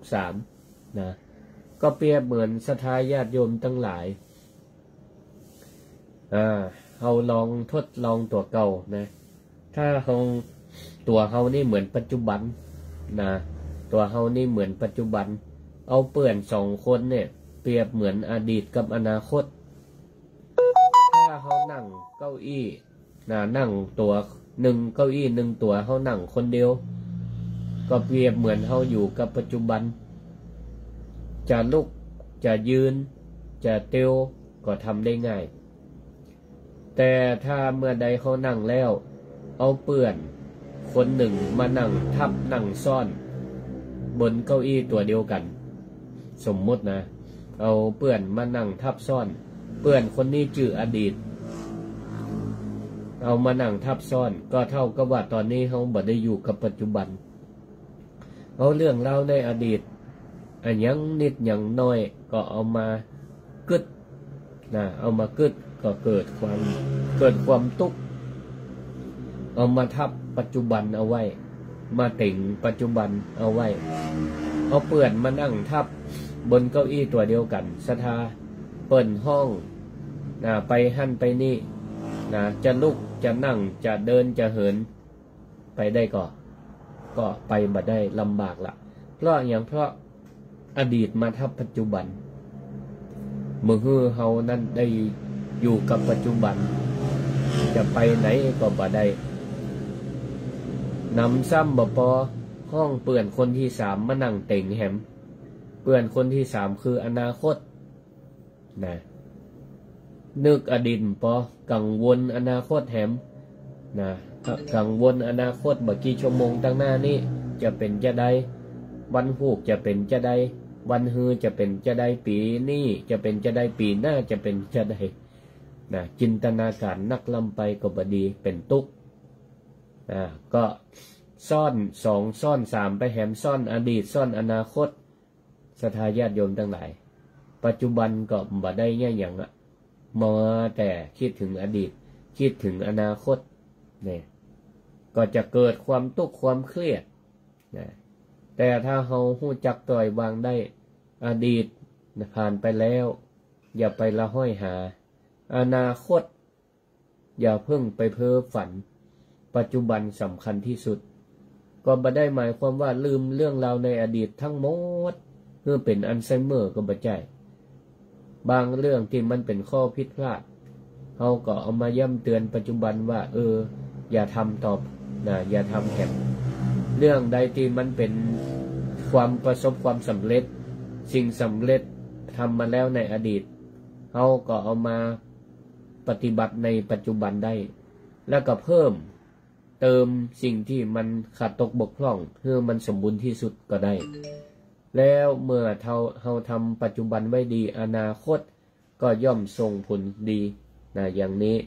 3นะก็เปรียบเหมือนศรัทธาญาติโยมทั้งหลายเราลองทดลองตัวเก่านะถ้าตัวเรานี่เหมือนปัจจุบันนะตัวเรานี่เหมือนปัจจุบันเอาเปื่อน2คนเนี่ยเปรียบเหมือนอดีตกับอนาคตถ้าเรานั่งเก้าอี้นะนั่งตัว1เก้าอี้1ตัวเรานั่งคนเดียวก็เปรียบเหมือนเราอยู่กับปัจจุบันจะลุกจะยืนจะเตียวก็ทำได้ง่ายแต่ถ้าเมื่อใดเขานั่งแล้วเอาเปื่อนคนหนึ่งมานั่งทับนั่งซ่อนบนเก้าอี้ตัวเดียวกันสมมตินะเอาเปื่อนมานั่งทับซ่อนเปื่อนคนนี้ชื่ออดีตเอามานั่งทับซ่อนก็เท่ากับว่าตอนนี้เขาบ่ได้อยู่กับปัจจุบันเอาเรื่องเล่าในอดีตอย่างนิดอย่างน้อยก็เอามากึดนะเอามากึดก็เกิดความทุกข์เอามาทับปัจจุบันเอาไว้มาติ่งปัจจุบันเอาไว้เอาเปื่อนมานั่งทับบนเก้าอี้ตัวเดียวกันศรัทธาเปิ่นห้องนะไปหั่นไปนี่นะจะลุกจะนั่งจะเดินจะเหินไปได้ก็ไปบ่ได้ลำบากละเพราะอดีตมาทับปัจจุบันเมื่อเฮานั้นได้อยู่กับปัจจุบันจะไปไหนก็บ่ได้นำซ้ำบ่พอห้องเปื่อนคนที่3มานั่งเต่งแหมเปื่อนคนที่3คืออนาคตนะนึกอดีตพอกังวลอนาคตแหมนะกังวลอนาคตบ่กี่ชั่วโมงตั้งหน้านี้จะเป็นจะได้วันฮูกจะเป็นจะได้วันฮือจะเป็นจะได้ปีนี้จะเป็นจะได้ปีหน้าจะเป็นจะได้นะจินตนาการนักลำไปก็บดีเป็นทุกข์ก็ซ่อน2ซ่อน3ไปแหมซ่อนอดีตซ่อนอนาคตศรัทธาญาติโยมทั้งหลายปัจจุบันก็บ่ได้แง่อย่างมัวแต่คิดถึงอดีตคิดถึงอนาคตเนี่ยก็จะเกิดความทุกข์ความเครียดนะแต่ถ้าเรารู้จักปล่อยวางได้อดีตผ่านไปแล้วอย่าไปละห้อยหาอนาคตอย่าเพิ่งไปเพ้อฝันปัจจุบันสำคัญที่สุดก็บ่ได้หมายความว่าลืมเรื่องราวในอดีตทั้งหมดเพื่อเป็นอัลไซเมอร์ก็บ่ใช่บางเรื่องที่มันเป็นข้อผิดพลาดเราก็เอามาย้ำเตือนปัจจุบันว่าอย่าทำตอบอย่าทำแหมเรื่องใดที่มันเป็นความประสบความสำเร็จสิ่งสำเร็จทำมาแล้วในอดีตเขาก็เอามาปฏิบัติในปัจจุบันได้แล้วก็เพิ่มเติมสิ่งที่มันขาดตกบกพร่องเพื่อมันสมบูรณ์ที่สุดก็ได้แล้วเมื่อเราทำปัจจุบันไว้ดีอนาคตก็ย่อมส่งผลดีอย่างนี้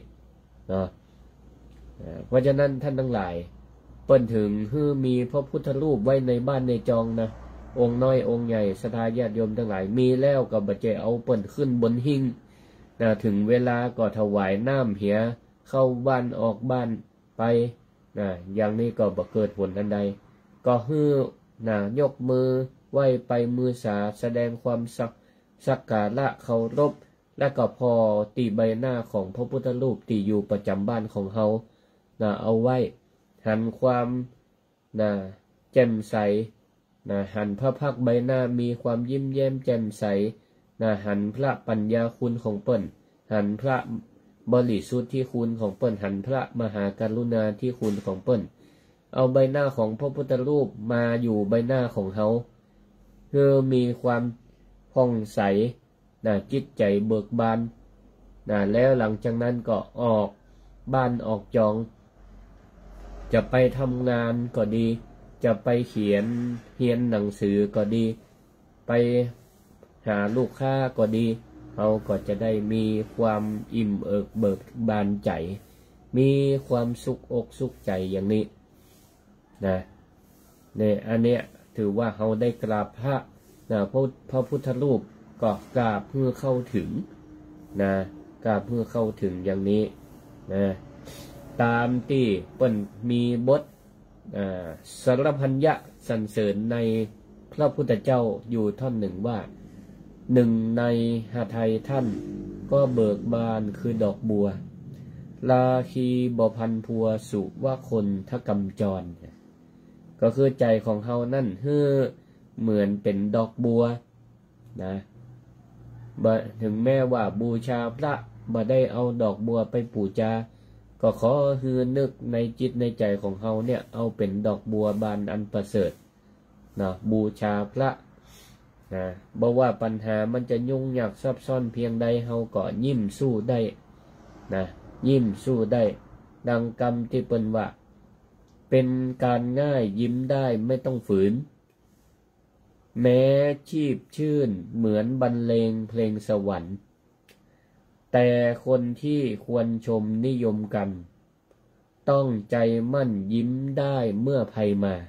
เพราะฉะนั้นท่านทั้งหลายเปิ้นถึงมีพระพุทธรูปไว้ในบ้านในจองนะองค์น้อยองค์ใหญ่ศรัทธาญาติโยมทั้งหลายมีแล้วก็บ่ใจเอาเปิ้นขึ้นบนหิ้งถึงเวลาก็ถวายน้ำเหียเข้าบ้านออกบ้านไปอย่างนี้ก็บ่เกิดผลอันใดก็ยกมือไหว้ไปมือสาแสดงความสักการะเคารพและก็พอตีใบหน้าของพระพุทธรูปที่อยู่ประจำบ้านของเฮาเอาไว้หันความแจ่มใสหันพระพักใบหน้ามีความยิ้มแย้มแจ่มใสหันพระปัญญาคุณของเปิ้นหันพระบริสุทธิ์ที่คุณของเปิ้นหันพระมหากรุณาที่คุณของเปิ้นเอาใบหน้าของพระพุทธรูปมาอยู่ใบหน้าของเฮาเพื่อมีความผ่องใสจิตใจเบิกบานแล้วหลังจากนั้นก็ออกบ้านออกจองจะไปทำงานก็ดีจะไปเขียนหนังสือก็ดีไปหาลูกค้าก็ดีเขาก็จะได้มีความอิ่มเอิบเบิกบานใจมีความสุขอกสุขใจอย่างนี้เนี่ยอันเนี้ยถือว่าเขาได้กราบพระพุทธรูปก็กราบเพื่อเข้าถึงกราบเพื่อเข้าถึงอย่างนี้ตามที่เปิ้นมีบทสรพัญญะสรรเสริญในพระพุทธเจ้าอยู่ท่อนหนึ่งว่าหนึ่งในหาไทยท่านก็เบิกบานคือดอกบัวลาคีบ่พันพัวสุว่าคนทกำจรก็คือใจของเฮานั่นเหมือนเป็นดอกบัวถึงแม้ว่าบูชาพระบ่ได้เอาดอกบัวไปบูชาก็ขอนึกในจิตในใจของเฮาเนี่ยเอาเป็นดอกบัวบานอันประเสริฐบูชาพระบ่ว่าปัญหามันจะยุ่งยากซับซ้อนเพียงใดเฮาก็ยิ้มสู้ได้ยิ้มสู้ได้ดังกรรมที่เปิ้นว่าเป็นการง่ายยิ้มได้ไม่ต้องฝืนแม้ชีพชื่นเหมือนบรรเลงเพลงสวรรค์แต่คนที่ควรชมนิยมกันต้องใจมั่นยิ้มได้เมื่อภัยมา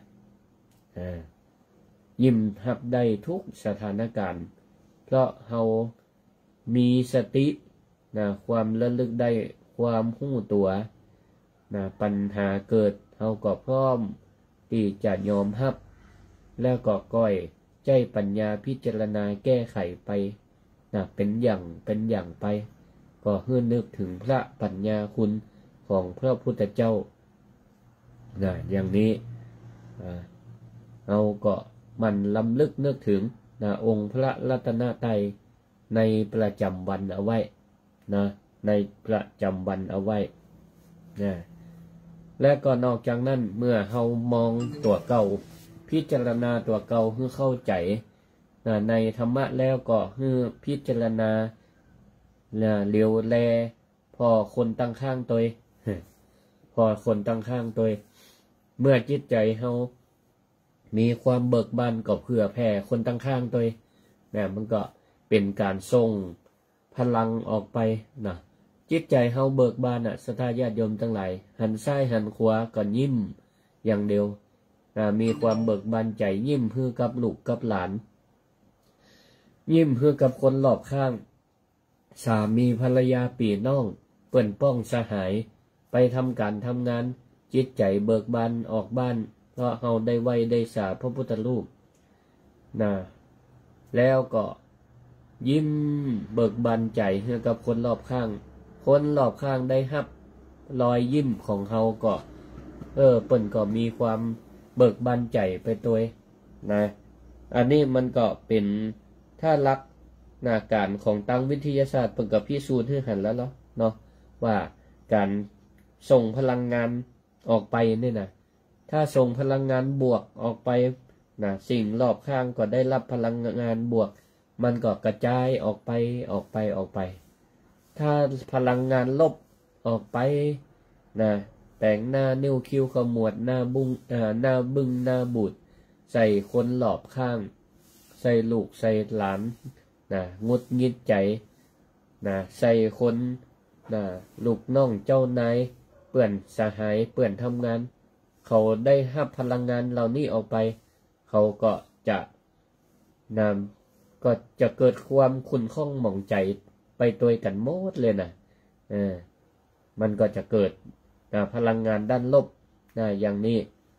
ยิ้มรับได้ทุกสถานการณ์เพราะเฮามีสติความระลึกได้ความรู้ตัวปัญหาเกิดเฮาก็พร้อมที่จะยอมรับแล้วก็ก้อยใจปัญญาพิจารณาแก้ไขไปเป็นอย่างไปก็นึกถึงพระปัญญาคุณของพระพุทธเจ้าอย่างนี้เอาก็มันลำลึกนึกถึงองค์พระรัตนตรัยในประจำวันเอาไว้ในประจำวันเอาไว้และก็นอกจากนั้นเมื่อเฮามองตัวเก่าพิจารณาตัวเก่าให้เข้าใจในธรรมะแล้วก็ให้พิจารณาเหลียวแลพอคนตั้งข้างตัวพอคนตั้งข้างตัวเมื่อจิตใจเฮามีความเบิกบานก็เพื่อแผ่คนตั้งข้างตัวมันก็เป็นการส่งพลังออกไปจิตใจเฮาเบิกบานศรัทธาญาติโยมทั้งหลายหันซ้ายหันขวาก็ยิ้มอย่างเดียวมีความเบิกบานใจยิ้มเพื่อกับลูกกับหลานยิ้มเพื่อกับคนรอบข้างสามีภรรยาพี่น้องเปิ้นป้องสหายไปทำการทำงานจิตใจเบิกบานออกบ้านเพราะเฮาได้ไหว้ได้สาพระพุทธรูปแล้วก็ยิ้มเบิกบานใจให้กับคนรอบข้างคนรอบข้างได้รับรอยยิ้มของเฮาก็เปิ้นก็มีความเบิกบานใจไปตัวอันนี้มันก็เป็นถ้าลักการของทางวิทยาศาสตร์เปิ้นก็พิสูจน์ให้เห็นแล้วเนาะว่าการส่งพลังงานออกไปนี่นะถ้าส่งพลังงานบวกออกไปนะสิ่งรอบข้างก็ได้รับพลังงานบวกมันก็กระจายออกไปถ้าพลังงานลบออกไปนะแปลงหน้านิ้วคิ้วขมวดหน้าบึ้งหน้าบูดใส่คนรอบข้างใส่ลูกใส่หลานนะงุดงิดใจนะใส่คนนะลูกน้องเจ้านายเปื่อนสหายเปื่อนทำงานเขาได้รับพลังงานเหล่านี้ออกไปเขาก็จะก็จะเกิดความขุ่นข้องหมองใจไปตัวกันหมดเลยนะมันก็จะเกิดพลังงานด้านลบอย่างนี้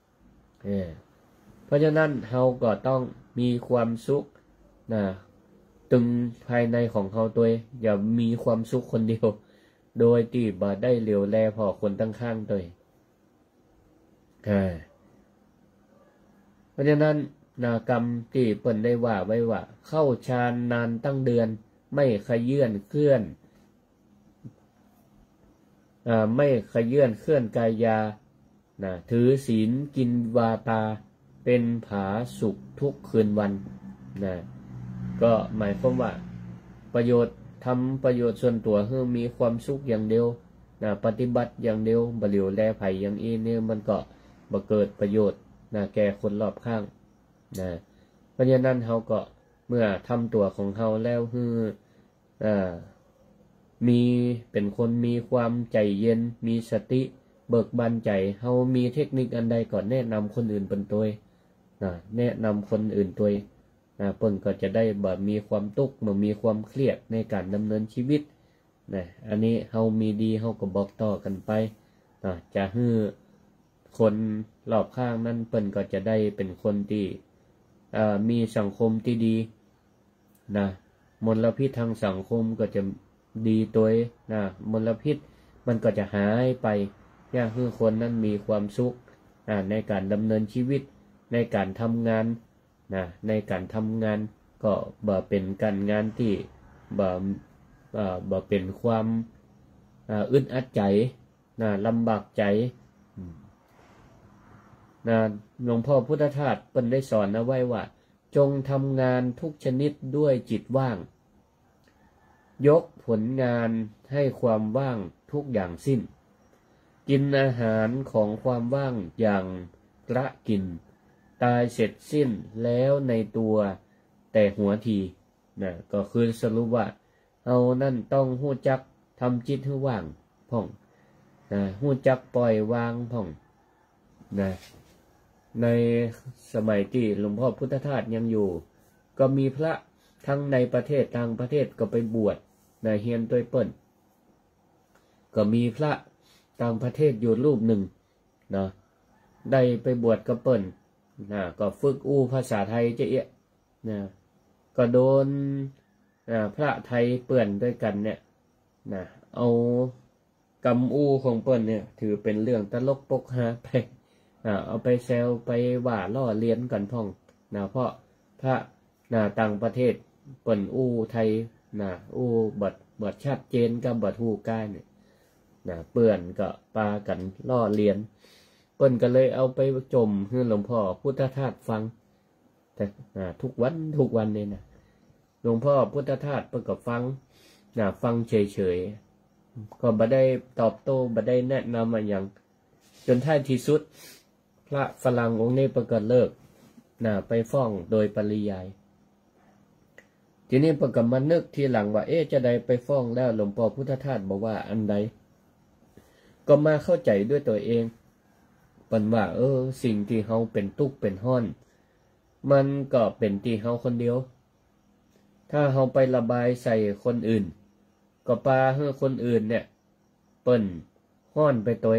เพราะฉะนั้นเราก็ต้องมีความสุขตึงภายในของเราตัวอย่ามีความสุขคนเดียวโดยที่บ่ได้เหลียวแลพอคนตั้งข้างตัวเพราะฉะนั้นกรรมที่เปิ้นได้ว่าไว้ว่าเข้าฌานนานตั้งเดือนไม่ขยื่นเคลื่อนไม่ขยื่นเคลื่อนกายาถือศีลกินวาตาเป็นผาสุขทุกคืนวันก็หมายความว่าประโยชน์ทำประโยชน์ส่วนตัวให้มีความสุขอย่างเดียวปฏิบัติอย่างเดียวบ่เหลียวแลไผอย่างนี้เนี่ยมันก็บ่เกิดประโยชน์แก่คนรอบข้างเพราะฉะนั้นเราก็เมื่อทำตัวของเราแล้วมีเป็นคนมีความใจเย็นมีสติเบิกบานใจเรามีเทคนิคอันใดก็แนะนำคนอื่นเป็นตัวแนะนำคนอื่นตัวเพิ่นก็จะได้บ่มีความทุกข์บ่มีความเครียดในการดำเนินชีวิตอันนี้เรามีดีเราก็บอกต่อกันไปจะให้คนรอบข้างนั้นเพิ่นก็จะได้เป็นคนที่มีสังคมที่ดีมลพิษทางสังคมก็จะดีตัวมลพิษมันก็จะหายไปอยากให้คนนั้นมีความสุขในการดำเนินชีวิตในการทำงานในการทำงานก็บ่เป็นการงานที่บ่เป็นความอึดอัดใจลำบากใจหลวงพ่อพุทธทาสเพิ่นได้สอนเอาไว้ว่าจงทำงานทุกชนิดด้วยจิตว่างยกผลงานให้ความว่างทุกอย่างสิ้นกินอาหารของความว่างอย่างละกินตายเสร็จสิ้นแล้วในตัวแต่หัวทีก็คือสรุปว่าเอานั่นต้องฮู้จักทำจิตให้ว่างพ่องฮู้จักปล่อยวางพ่องในสมัยที่หลวงพ่อพุทธทาสยังอยู่ก็มีพระทั้งในประเทศต่างประเทศก็ไปบวชเฮียนตัวเปิ้นก็มีพระต่างประเทศอยู่รูปหนึ่งได้ไปบวชกับเปิ้นก็ฝึกภาษาไทยจะก็โดนพระไทยเปื่อนด้วยกันเนี่ยเอากำของเปิ้นเนี่ยถือเป็นเรื่องตลกปกฮาไปเอาไปแซวไปว่าล้อเลียนกันพ่องเพราะพระต่างประเทศเปิ้นไทยบัดชัดเจนกับบัดฮู้กายเนี่ยเปื่อนก็ปากันล้อเลียนเปิ้นก็เลยเอาไปจมให้หลวงพ่อพุทธทาสฟังแต่ทุกวันเนี่ยหลวงพ่อพุทธทาสเปิ้นก็ฟังเฉยๆก็บ่ได้ตอบโต้บ่ได้แนะนำอะไรอย่างจนท้ายที่สุดพระฝรั่งองค์นี้เปิ้นก็เลิกไปฟ้องโดยปริยายทีนี้เปิ้นก็มานึกทีหลังว่าจะได้ไปฟ้องแล้วหลวงพ่อพุทธทาสบอกว่าอันใดก็มาเข้าใจด้วยตัวเองเปิ้นว่าสิ่งที่เฮาเป็นทุกข์เป็นร้อนมันก็เป็นที่เฮาคนเดียวถ้าเฮาไประบายใส่คนอื่นก็ปาให้คนอื่นเนี่ยเปิ้นร้อนไปตัว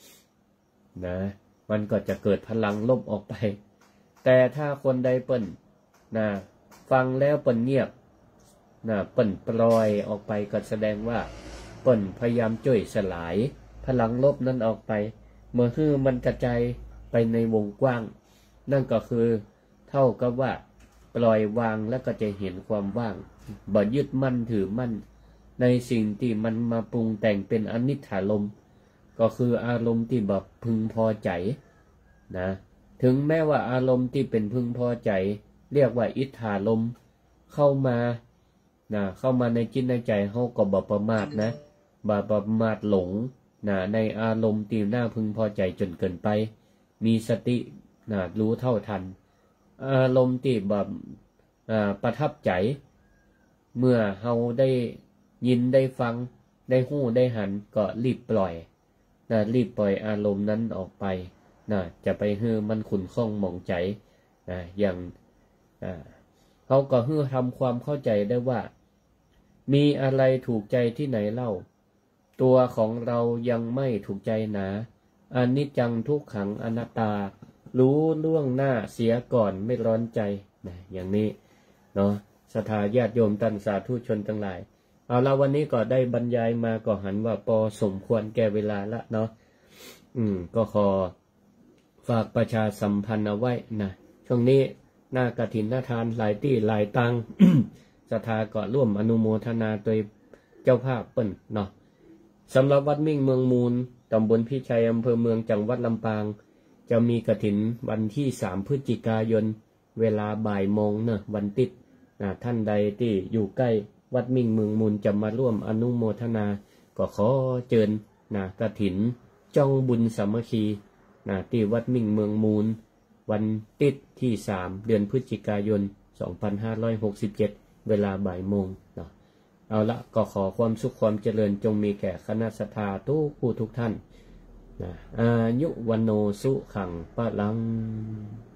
มันก็จะเกิดพลังลบออกไปแต่ถ้าคนใดเปิ้นฟังแล้วเปิ้นเงียบเปิ้นปล่อยออกไปก็แสดงว่าเปิ้นพยายามช่วยสลายพลังลบนั้นออกไปเมื่อคือมันกระจายไปในวงกว้างนั่นก็คือเท่ากับว่าปล่อยวางแล้วก็จะเห็นความว่างบ่ยึดมั่นถือมั่นในสิ่งที่มันมาปรุงแต่งเป็นอนิจจารมณ์ก็คืออารมณ์ที่แบบพึงพอใจนะถึงแม้ว่าอารมณ์ที่เป็นพึงพอใจเรียกว่าอิทธารมณ์เข้ามาเข้ามาในจิตในใจเฮาก็บ่ประมาทนะบ่ประมาทหลงในอารมณ์ที่น่าพึงพอใจจนเกินไปมีสติรู้เท่าทันอารมณ์ที่แบบประทับใจเมื่อเฮาได้ยินได้ฟังได้หู้ได้หันก็รีบปล่อยรีบปล่อยอารมณ์นั้นออกไปจะไปให้มันขุ่นข้องหมองใจอย่างเขาก็ให้ทำความเข้าใจได้ว่ามีอะไรถูกใจที่ไหนเล่าตัวของเรายังไม่ถูกใจนะอนิจจังทุกขังอนัตตารู้ล่วงหน้าเสียก่อนไม่ร้อนใจอย่างนี้เนาะศรัทธาญาติโยมท่านสาธุชนทั้งหลายเอาละวันนี้ก็ได้บรรยายมาก็หันว่าพอสมควรแก่เวลาละเนาะก็ขอฝากประชาสัมพันธ์เอาไว้นะช่วงนี้หน้ากฐินหน้าทานหลายที่หลายตัง ศรัทธาก็ร่วมอนุโมทนาโดยเจ้าภาพเปิ้นเนาะสำหรับวัดมิ่งเมืองมูลตำบลพิชัยอำเภอเมืองจังหวัดลำปางจะมีกฐินวันที่3 พฤศจิกายนเวลาบ่ายโมงเนอะวันติดท่านใดที่อยู่ใกล้วัดมิ่งเมืองมูลจะมาร่วมอนุโมทนาก็ขอเชิญกฐินจ้องบุญสามัคคีที่วัดมิ่งเมืองมูลวันติดที่3 เดือนพฤศจิกายน 2567เวลาบ่ายโมงเนาะเอาละก็ขอความสุขความเจริญจงมีแก่คณะศรัทธาทุกผู้ทุกท่านอายุวันโนสุขังปะลัง